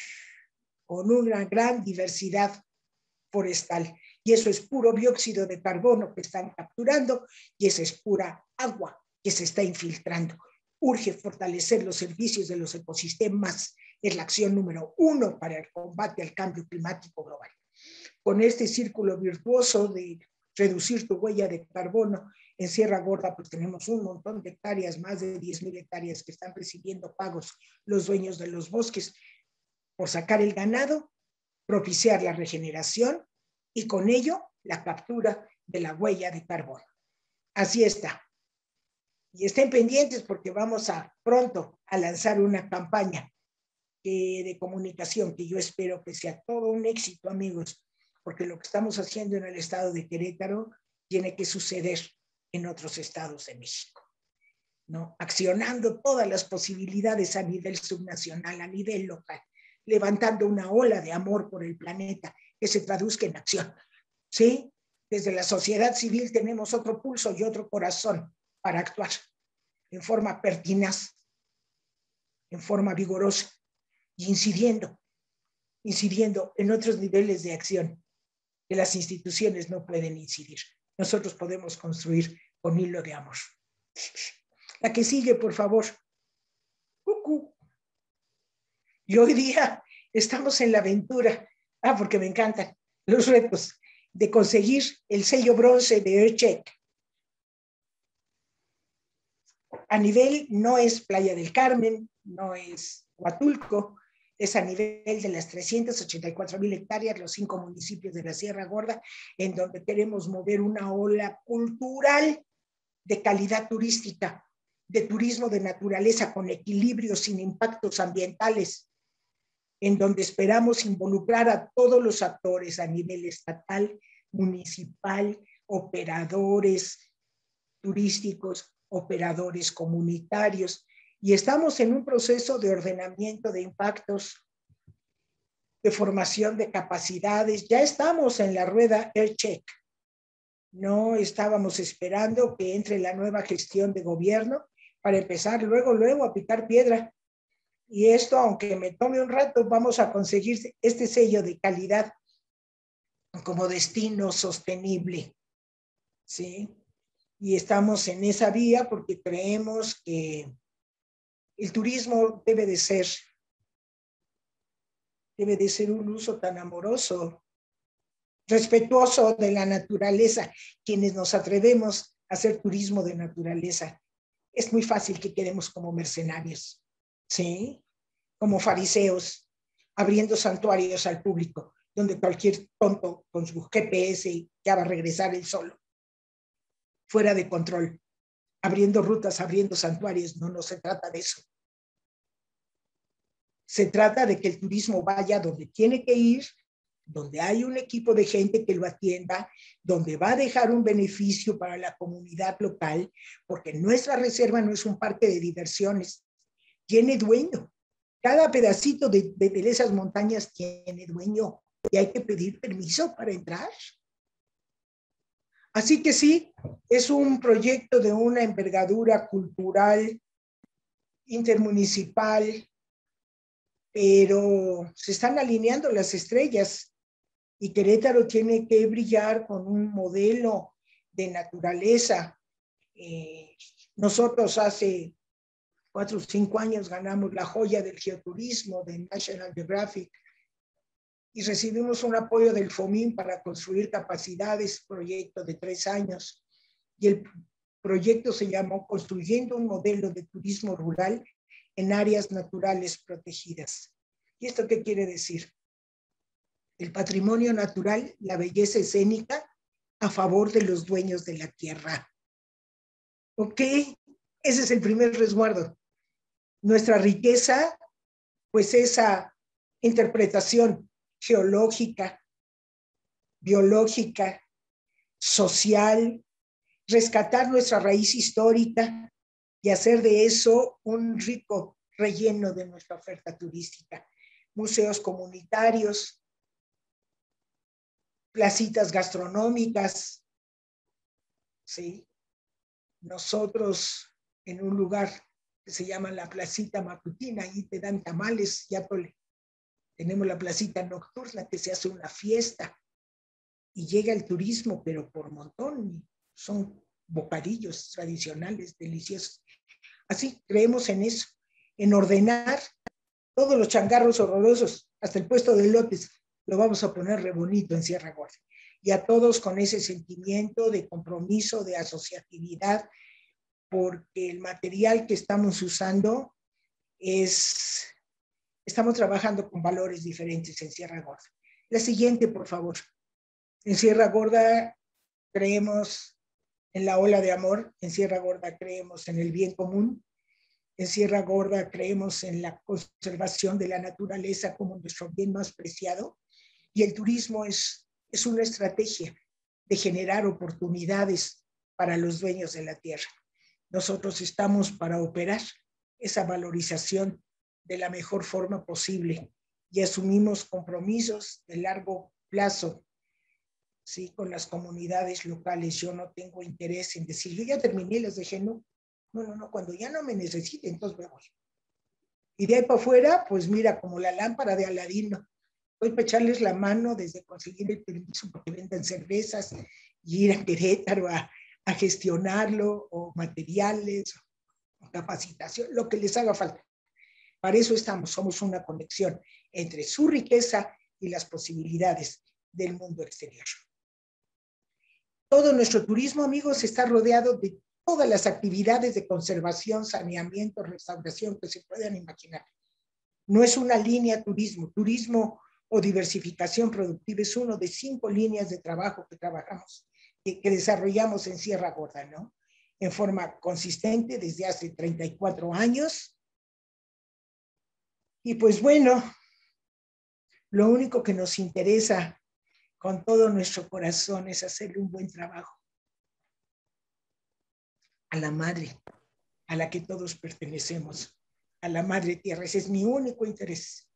con una gran diversidad forestal. Y eso es puro dióxido de carbono que están capturando y esa es pura agua que se está infiltrando. Urge fortalecer los servicios de los ecosistemas. Es la acción número 1 para el combate al cambio climático global. Con este círculo virtuoso de reducir tu huella de carbono, en Sierra Gorda pues tenemos un montón de hectáreas, más de 10,000 hectáreas que están recibiendo pagos los dueños de los bosques por sacar el ganado, propiciar la regeneración y con ello la captura de la huella de carbono. Así está. Y estén pendientes porque vamos pronto a lanzar una campaña de comunicación que yo espero que sea todo un éxito, amigos, porque lo que estamos haciendo en el estado de Querétaro tiene que suceder en otros estados de México, ¿no? Accionando todas las posibilidades a nivel subnacional, a nivel local, levantando una ola de amor por el planeta que se traduzca en acción, ¿sí? Desde la sociedad civil tenemos otro pulso y otro corazón para actuar en forma pertinaz, en forma vigorosa, y incidiendo en otros niveles de acción que las instituciones no pueden incidir. Nosotros podemos construir con hilo de amor. La que sigue, por favor. Y hoy día estamos en la aventura, porque me encantan los retos de conseguir el sello bronce de EarthCheck. A nivel no es Playa del Carmen, no es Huatulco, es a nivel de las 384,000 hectáreas, los 5 municipios de la Sierra Gorda, en donde queremos mover una ola cultural de calidad turística, de turismo de naturaleza con equilibrio, sin impactos ambientales, en donde esperamos involucrar a todos los actores a nivel estatal, municipal, operadores turísticos, operadores comunitarios, y estamos en un proceso de ordenamiento de impactos, de formación de capacidades. Ya estamos en la rueda EarthCheck. No estábamos esperando que entre la nueva gestión de gobierno para empezar luego a picar piedra. Y esto, aunque me tome un rato, vamos a conseguir este sello de calidad como destino sostenible, ¿sí? Y estamos en esa vía porque creemos que el turismo debe de ser un uso tan amoroso, respetuoso de la naturaleza. Quienes nos atrevemos a hacer turismo de naturaleza, es muy fácil que quedemos como mercenarios, ¿sí? Como fariseos, abriendo santuarios al público, donde cualquier tonto con su GPS ya va a regresar él solo, fuera de control, abriendo rutas, abriendo santuarios. No, no se trata de eso. Se trata de que el turismo vaya donde tiene que ir, donde hay un equipo de gente que lo atienda, donde va a dejar un beneficio para la comunidad local, porque nuestra reserva no es un parque de diversiones, tiene dueño. Cada pedacito de esas montañas tiene dueño y hay que pedir permiso para entrar. Así que sí, es un proyecto de una envergadura cultural, intermunicipal, pero se están alineando las estrellas y Querétaro tiene que brillar con un modelo de naturaleza. Nosotros hace 4 o 5 años ganamos la joya del geoturismo de National Geographic y recibimos un apoyo del FOMIN para construir capacidades, proyecto de 3 años. Y el proyecto se llamó Construyendo un modelo de turismo rural en áreas naturales protegidas. ¿Y esto qué quiere decir? El patrimonio natural, la belleza escénica a favor de los dueños de la tierra. ¿Ok? Ese es el primer resguardo. Nuestra riqueza, pues esa interpretación geológica, biológica, social, rescatar nuestra raíz histórica y hacer de eso un rico relleno de nuestra oferta turística. Museos comunitarios, placitas gastronómicas, ¿sí? Nosotros en un lugar que se llama la Placita Matutina, ahí te dan tamales y atole. Tenemos la placita nocturna que se hace una fiesta y llega el turismo, pero por montón. Son bocadillos tradicionales, deliciosos. Así creemos en eso, en ordenar todos los changarros horrorosos, hasta el puesto de lotes, lo vamos a poner re bonito en Sierra Gorda. Y a todos con ese sentimiento de compromiso, de asociatividad, porque el material que estamos usando estamos trabajando con valores diferentes en Sierra Gorda. La siguiente, por favor. En Sierra Gorda creemos en la ola de amor, en Sierra Gorda creemos en el bien común, en Sierra Gorda creemos en la conservación de la naturaleza como nuestro bien más preciado, y el turismo es una estrategia de generar oportunidades para los dueños de la tierra. Nosotros estamos para operar esa valorización de la mejor forma posible y asumimos compromisos de largo plazo, ¿sí? Con las comunidades locales. Yo no tengo interés en decir, yo ya terminé, les dejé, no, cuando ya no me necesite, entonces me voy. Y de ahí para afuera, pues mira, como la lámpara de Aladino, voy para echarles la mano desde conseguir el permiso porque vendan cervezas y ir a Querétaro a gestionarlo, o materiales, o capacitación, lo que les haga falta. Para eso estamos, somos una conexión entre su riqueza y las posibilidades del mundo exterior. Todo nuestro turismo, amigos, está rodeado de todas las actividades de conservación, saneamiento, restauración que se puedan imaginar. No es una línea turismo o diversificación productiva, es uno de 5 líneas de trabajo que trabajamos, que desarrollamos en Sierra Gorda, ¿no? En forma consistente desde hace 34 años. Y pues bueno, lo único que nos interesa con todo nuestro corazón es hacerle un buen trabajo a la madre, a la que todos pertenecemos, a la madre tierra. Ese es mi único interés.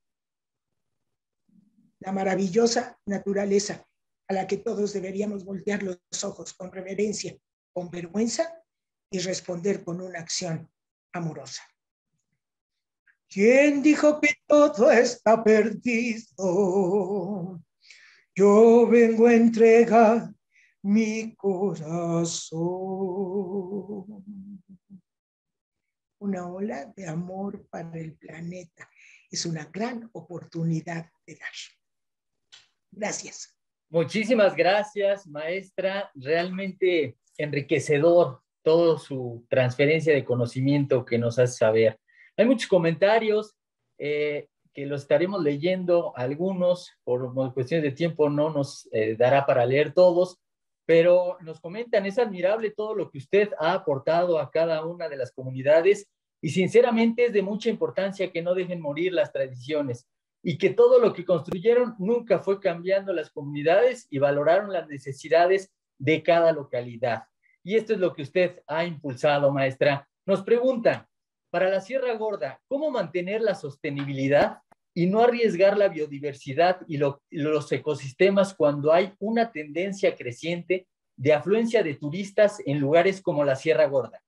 La maravillosa naturaleza a la que todos deberíamos voltear los ojos con reverencia, con vergüenza y responder con una acción amorosa. ¿Quién dijo que todo está perdido? Yo vengo a entregar mi corazón. Una ola de amor para el planeta. Es una gran oportunidad de dar. Gracias. Muchísimas gracias, maestra. Realmente enriquecedor toda su transferencia de conocimiento que nos hace saber. Hay muchos comentarios que los estaremos leyendo, algunos por cuestiones de tiempo no nos dará para leer todos, pero nos comentan, es admirable todo lo que usted ha aportado a cada una de las comunidades y sinceramente es de mucha importancia que no dejen morir las tradiciones y que todo lo que construyeron nunca fue cambiando las comunidades y valoraron las necesidades de cada localidad. Y esto es lo que usted ha impulsado, maestra. Nos preguntan, para la Sierra Gorda, ¿cómo mantener la sostenibilidad y no arriesgar la biodiversidad y los ecosistemas cuando hay una tendencia creciente de afluencia de turistas en lugares como la Sierra Gorda?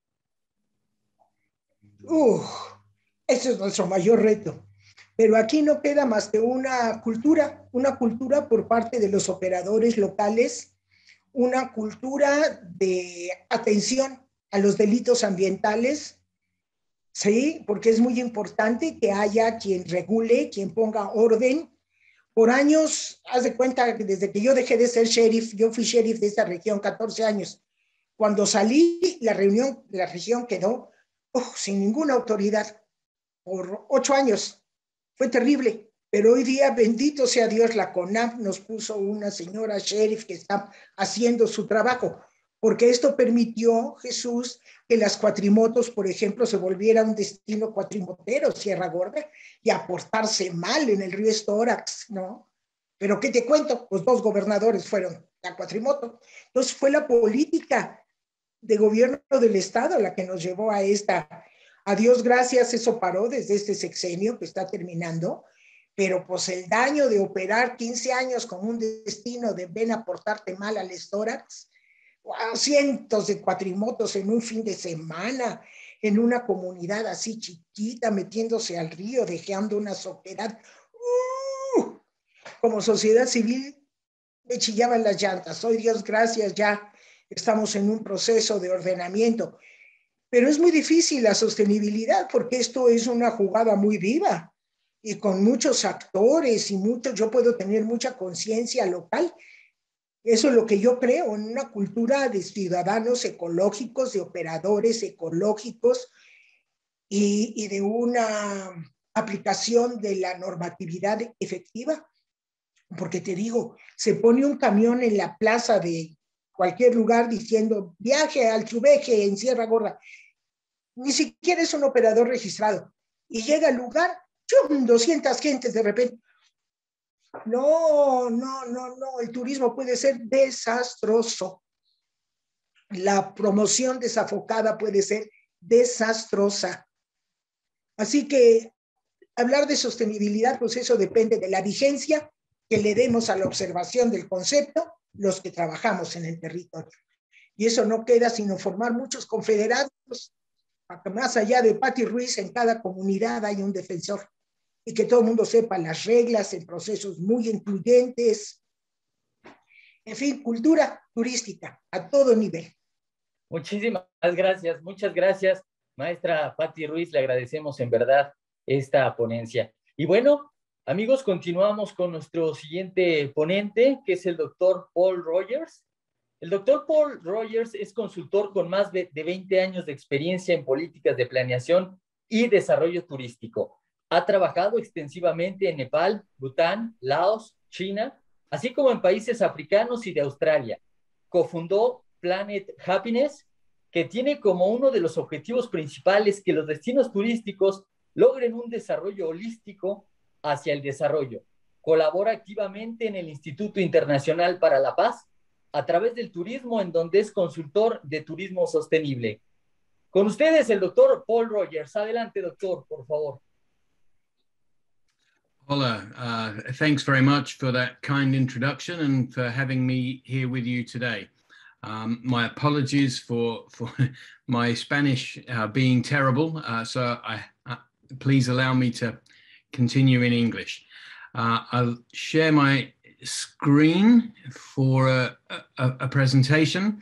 Ese es nuestro mayor reto. Pero aquí no queda más que una cultura por parte de los operadores locales, una cultura de atención a los delitos ambientales, ¿sí? Porque es muy importante que haya quien regule, quien ponga orden. Por años, haz de cuenta que desde que yo dejé de ser sheriff, yo fui sheriff de esta región 14 años. Cuando salí, la región quedó sin ninguna autoridad por 8 años. Fue terrible, pero hoy día, bendito sea Dios, la CONAP nos puso una señora sheriff que está haciendo su trabajo, porque esto permitió, Jesús, que las cuatrimotos, por ejemplo, se volviera un destino cuatrimotero, Sierra Gorda, y aportarse mal en el río Estórax, ¿no? Pero ¿qué te cuento? Los 2 gobernadores fueron la cuatrimoto. Entonces fue la política de gobierno del Estado la que nos llevó a esta. A Dios gracias, eso paró desde este sexenio que está terminando, pero pues el daño de operar 15 años con un destino de ven a portarte mal al estórax, cientos de cuatrimotos en un fin de semana, en una comunidad así chiquita, metiéndose al río, dejando una soquedad. Como sociedad civil me chillaban las llantas. Hoy, Dios gracias, ya estamos en un proceso de ordenamiento. Pero es muy difícil la sostenibilidad porque esto es una jugada muy viva y con muchos actores y yo puedo tener mucha conciencia local. Eso es lo que yo creo, en una cultura de ciudadanos ecológicos, de operadores ecológicos y de una aplicación de la normatividad efectiva. Porque te digo, se pone un camión en la plaza de cualquier lugar diciendo viaje al Chuveje en Sierra Gorda. Ni siquiera es un operador registrado. Y llega al lugar, ¡chum!, 200 gentes de repente. No, el turismo puede ser desastroso. La promoción desafocada puede ser desastrosa. Así que hablar de sostenibilidad, pues eso depende de la vigencia que le demos a la observación del concepto los que trabajamos en el territorio. Y eso no queda sino formar muchos confederados, para que más allá de Patti Ruiz en cada comunidad hay un defensor y que todo el mundo sepa las reglas en procesos muy incluyentes. En fin, cultura turística a todo nivel. Muchísimas gracias, muchas gracias, maestra Patti Ruiz, le agradecemos en verdad esta ponencia. Y bueno, amigos, continuamos con nuestro siguiente ponente, que es el doctor Paul Rogers. El doctor Paul Rogers es consultor con más de 20 años de experiencia en políticas de planeación y desarrollo turístico. Ha trabajado extensivamente en Nepal, Bután, Laos, China, así como en países africanos y de Australia. Cofundó Planet Happiness, que tiene como uno de los objetivos principales que los destinos turísticos logren un desarrollo holístico hacia el desarrollo. Colabora activamente en el Instituto Internacional para la Paz a través del turismo, en donde es consultor de turismo sostenible. Con ustedes, el doctor Paul Rogers. Adelante, doctor, por favor. Hola, thanks very much for that kind introduction and for having me here with you today. My apologies for my Spanish being terrible, so please allow me to continue in English. I'll share my screen for a presentation.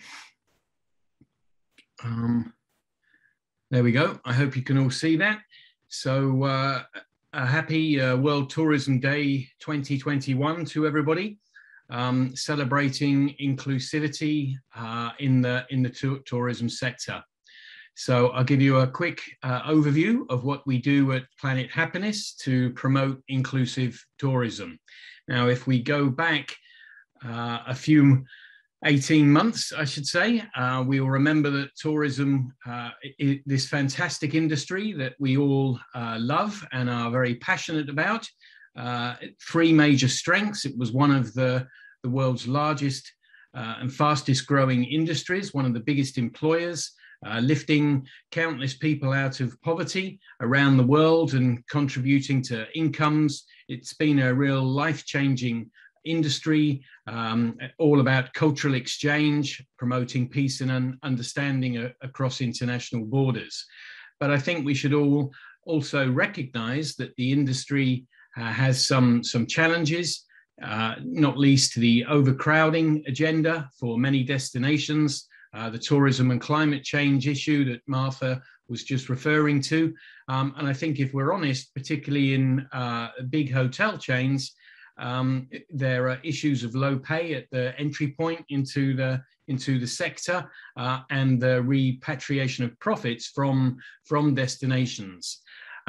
There we go. I hope you can all see that. So a happy World Tourism Day 2021 to everybody, celebrating inclusivity in the tourism sector. So I'll give you a quick overview of what we do at Planet Happiness to promote inclusive tourism. Now, if we go back a few 18 months, I should say, we will remember that tourism, this fantastic industry that we all love and are very passionate about, three major strengths. It was one of the world's largest and fastest growing industries, one of the biggest employers, lifting countless people out of poverty around the world and contributing to incomes. It's been a real life-changing industry, all about cultural exchange, promoting peace and understanding across international borders. But I think we should all also recognize that the industry has some challenges, not least the overcrowding agenda for many destinations, the tourism and climate change issue that Martha was just referring to. And I think if we're honest, particularly in big hotel chains, there are issues of low pay at the entry point into the sector and the repatriation of profits from destinations.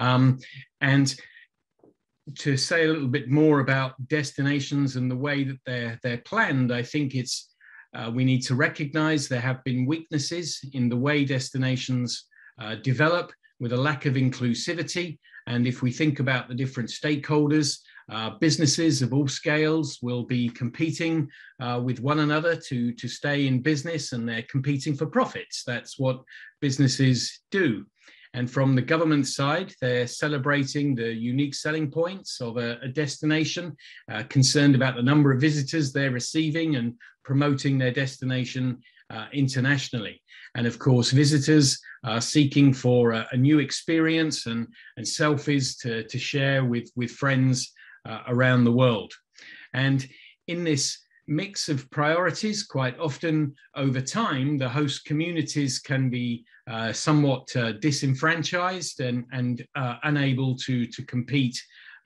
And to say a little bit more about destinations and the way that they're planned, I think it's we need to recognize there have been weaknesses in the way destinations develop with a lack of inclusivity. And if we think about the different stakeholders, businesses of all scales will be competing with one another to stay in business, and they're competing for profits. That's what businesses do. And from the government side, they're celebrating the unique selling points of a destination, concerned about the number of visitors they're receiving and promoting their destination internationally. And of course, visitors are seeking for a new experience and selfies to share with friends around the world. And in this mix of priorities, quite often over time, the host communities can be somewhat disenfranchised and unable to compete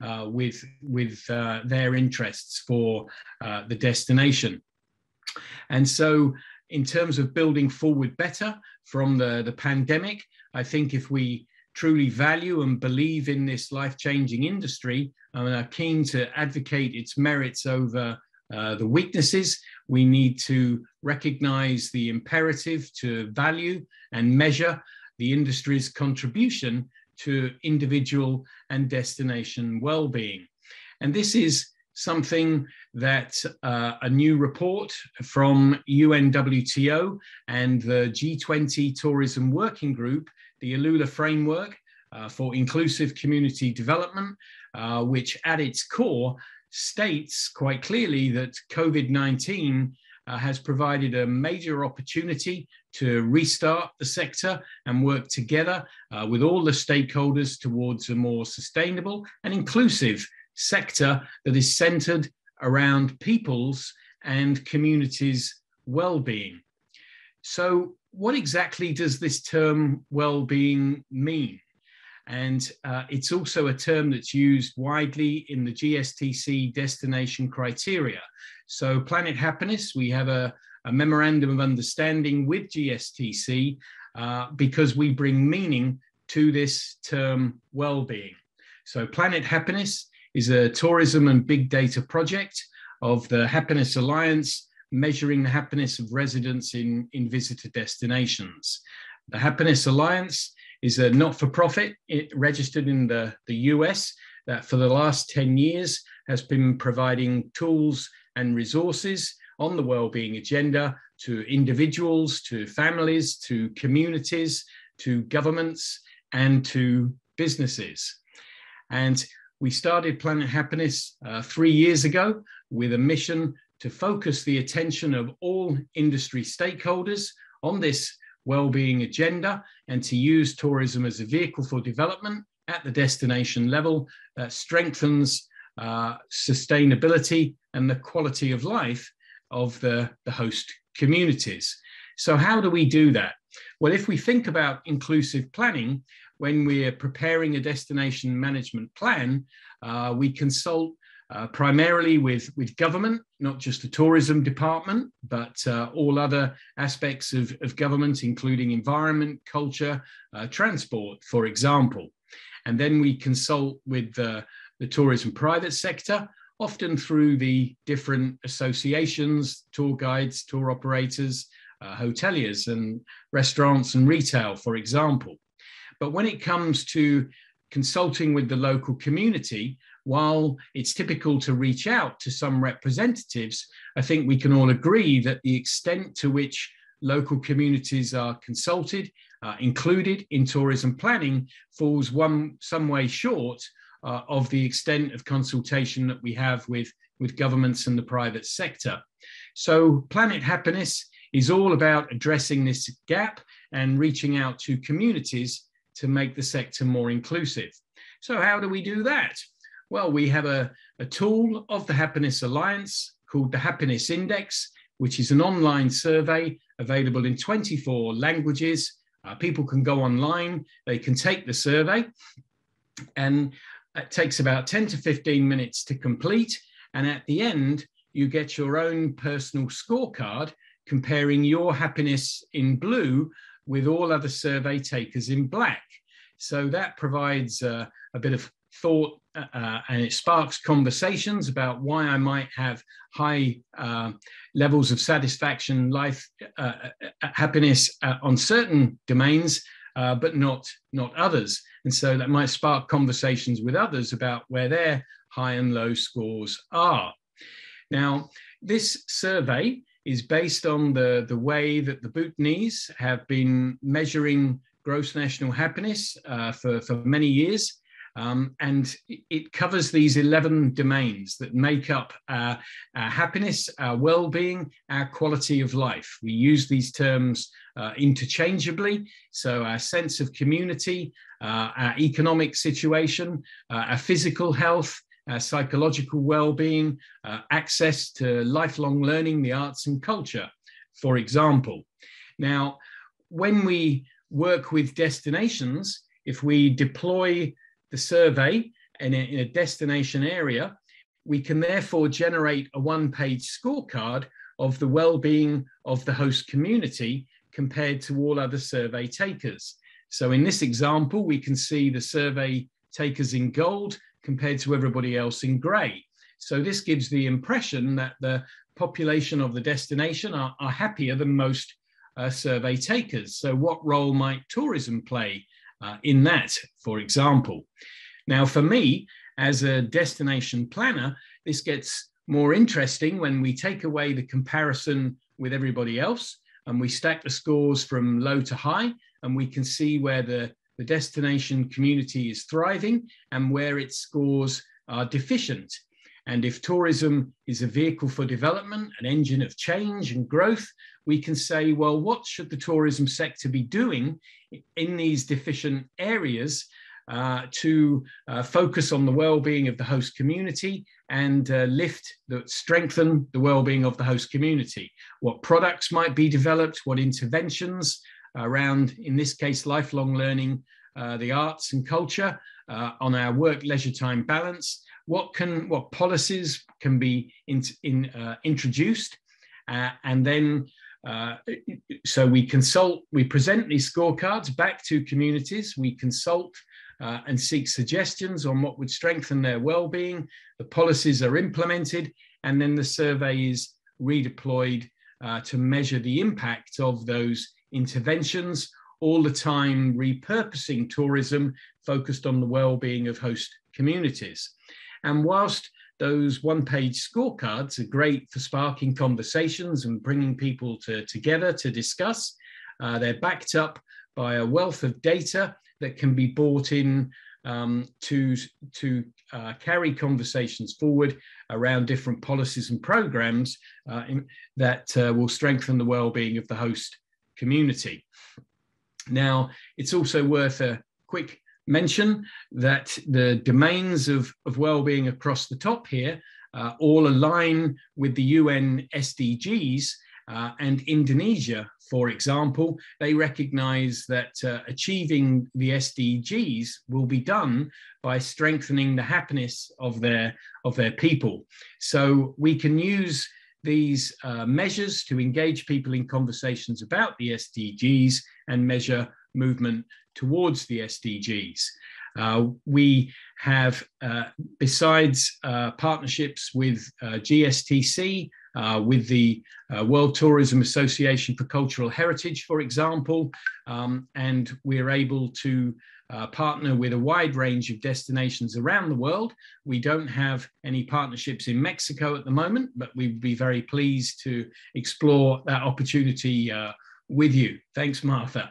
with their interests for the destination. And so in terms of building forward better from the pandemic, I think if we truly value and believe in this life-changing industry and are keen to advocate its merits over the weaknesses, we need to recognize the imperative to value and measure the industry's contribution to individual and destination well-being. And this is something that a new report from UNWTO and the G20 Tourism Working Group, the ALULA Framework for Inclusive Community Development, which at its core states quite clearly that COVID-19 has provided a major opportunity to restart the sector and work together with all the stakeholders towards a more sustainable and inclusive sector that is centered around people's and communities' well-being. So what exactly does this term well-being mean? And it's also a term that's used widely in the GSTC destination criteria. So Planet Happiness, we have a memorandum of understanding with GSTC because we bring meaning to this term well-being. So Planet Happiness is a tourism and big data project of the Happiness Alliance, measuring the happiness of residents in visitor destinations. The Happiness Alliance is a not-for-profit registered in the US that for the last 10 years has been providing tools and resources on the wellbeing agenda to individuals, to families, to communities, to governments, and to businesses. And we started Planet Happiness 3 years ago with a mission to focus the attention of all industry stakeholders on this wellbeing agenda and to use tourism as a vehicle for development at the destination level that strengthens sustainability and the quality of life of the host communities. So how do we do that? Well, if we think about inclusive planning, when we're preparing a destination management plan, we consult primarily with government, not just the tourism department, but all other aspects of government, including environment, culture, transport, for example. And then we consult with the tourism private sector, often through the different associations, tour guides, tour operators, hoteliers and restaurants and retail, for example. But when it comes to consulting with the local community, while it's typical to reach out to some representatives, I think we can all agree that the extent to which local communities are consulted, included in tourism planning, falls some way short of the extent of consultation that we have with governments and the private sector. So Planet Happiness is all about addressing this gap and reaching out to communities to make the sector more inclusive. So how do we do that? Well, we have a tool of the Happiness Alliance called the Happiness Index, which is an online survey available in 24 languages. People can go online, they can take the survey, and it takes about 10 to 15 minutes to complete. And at the end, you get your own personal scorecard comparing your happiness in blue with all other survey takers in black. So that provides a bit of thought and it sparks conversations about why I might have high levels of satisfaction, life, happiness on certain domains, but not others. And so that might spark conversations with others about where their high and low scores are. Now, this survey is based on the way that the Bhutanese have been measuring gross national happiness for many years. And it covers these 11 domains that make up our happiness, our well-being, our quality of life. We use these terms interchangeably. So our sense of community, our economic situation, our physical health, our psychological well-being, access to lifelong learning, the arts and culture, for example. Now, when we work with destinations, if we deploy the survey in a destination area, we can therefore generate a one-page scorecard of the well-being of the host community compared to all other survey takers. So in this example, we can see the survey takers in gold compared to everybody else in grey. So this gives the impression that the population of the destination are happier than most survey takers. So what role might tourism play in that, for example? Now, for me, as a destination planner, this gets more interesting when we take away the comparison with everybody else and we stack the scores from low to high, and we can see where the destination community is thriving and where its scores are deficient. And if tourism is a vehicle for development, an engine of change and growth, we can say, well, what should the tourism sector be doing in these deficient areas to focus on the well-being of the host community and strengthen the well-being of the host community? What products might be developed? What interventions around, in this case, lifelong learning, the arts and culture, on our work-leisure time balance? What policies can be introduced? And then, so we present these scorecards back to communities, we consult and seek suggestions on what would strengthen their well-being. The policies are implemented, and then the survey is redeployed to measure the impact of those interventions, all the time repurposing tourism focused on the well-being of host communities. And whilst those one-page scorecards are great for sparking conversations and bringing people together to discuss, they're backed up by a wealth of data that can be brought in to carry conversations forward around different policies and programs that will strengthen the well-being of the host community. Now, it's also worth a quick mention that the domains of well-being across the top here all align with the UN SDGs. And Indonesia, for example, they recognize that achieving the SDGs will be done by strengthening the happiness of their people. So we can use these measures to engage people in conversations about the SDGs and measure movement towards the SDGs. We have, besides partnerships with GSTC, with the World Tourism Association for Cultural Heritage, for example, and we're able to partner with a wide range of destinations around the world. We don't have any partnerships in Mexico at the moment, but we'd be very pleased to explore that opportunity with you. Thanks, Martha.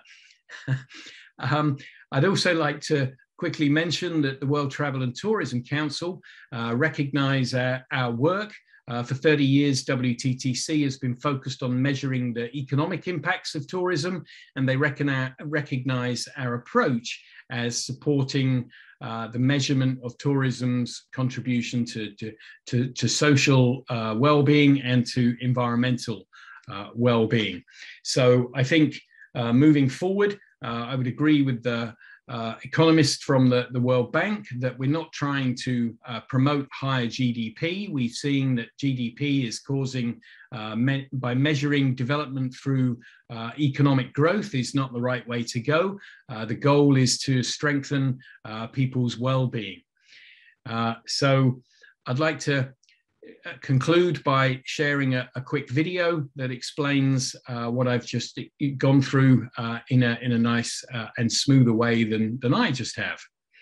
I'd also like to quickly mention that the World Travel and Tourism Council recognize our work. For 30 years, WTTC has been focused on measuring the economic impacts of tourism, and they recognize our approach as supporting the measurement of tourism's contribution to social well-being and to environmental well-being. So I think moving forward, I would agree with the economists from the World Bank that we're not trying to promote higher GDP. We've seen that GDP is causing, by measuring development through economic growth is not the right way to go. The goal is to strengthen people's well-being. So I'd like to conclude by sharing a quick video that explains what I've just gone through in a nice and smoother way than I just have.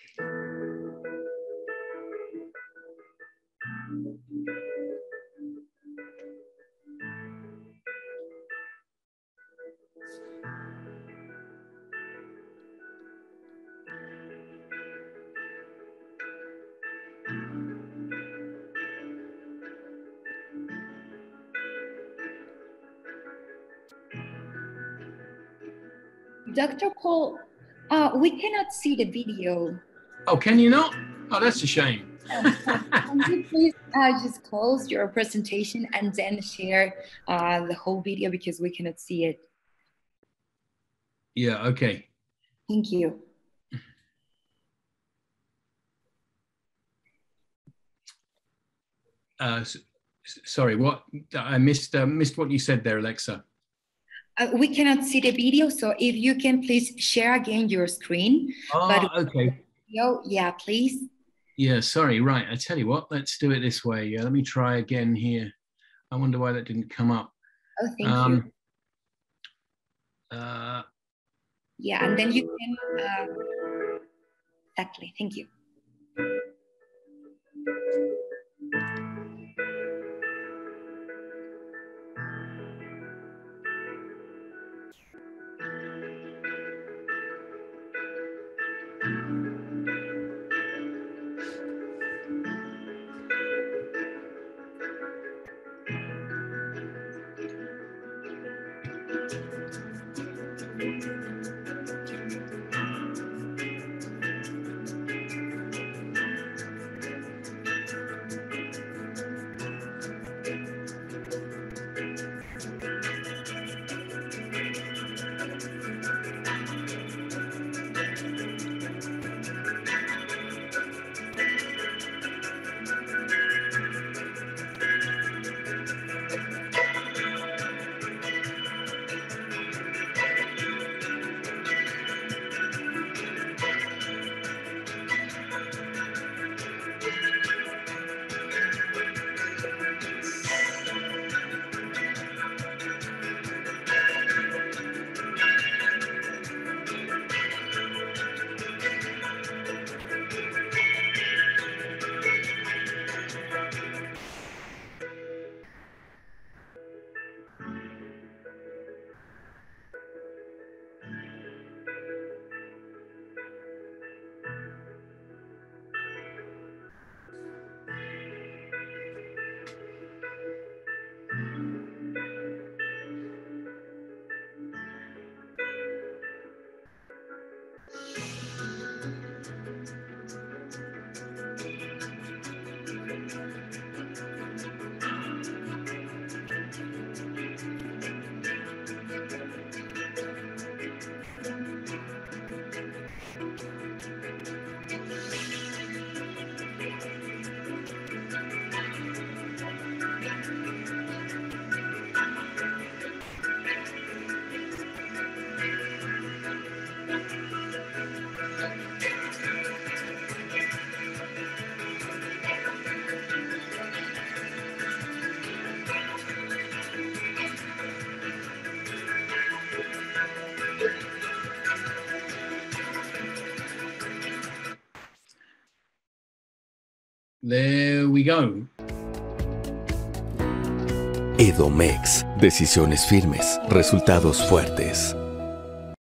Dr. Cole, we cannot see the video. Oh, can you not? Oh, that's a shame. Can you please just close your presentation and then share the whole video because we cannot see it. Yeah, okay. Thank you. Sorry, what? I missed what you said there, Alexa. We cannot see the video, so if you can please share again your screen. Oh, okay. Video, yeah, please. Yeah, sorry, right. I tell you what, let's do it this way. Yeah, let me try again here. I wonder why that didn't come up. Oh, thank you. Yeah, and then you can, exactly, thank you. there we go. Edomex. Decisiones firmes, resultados fuertes.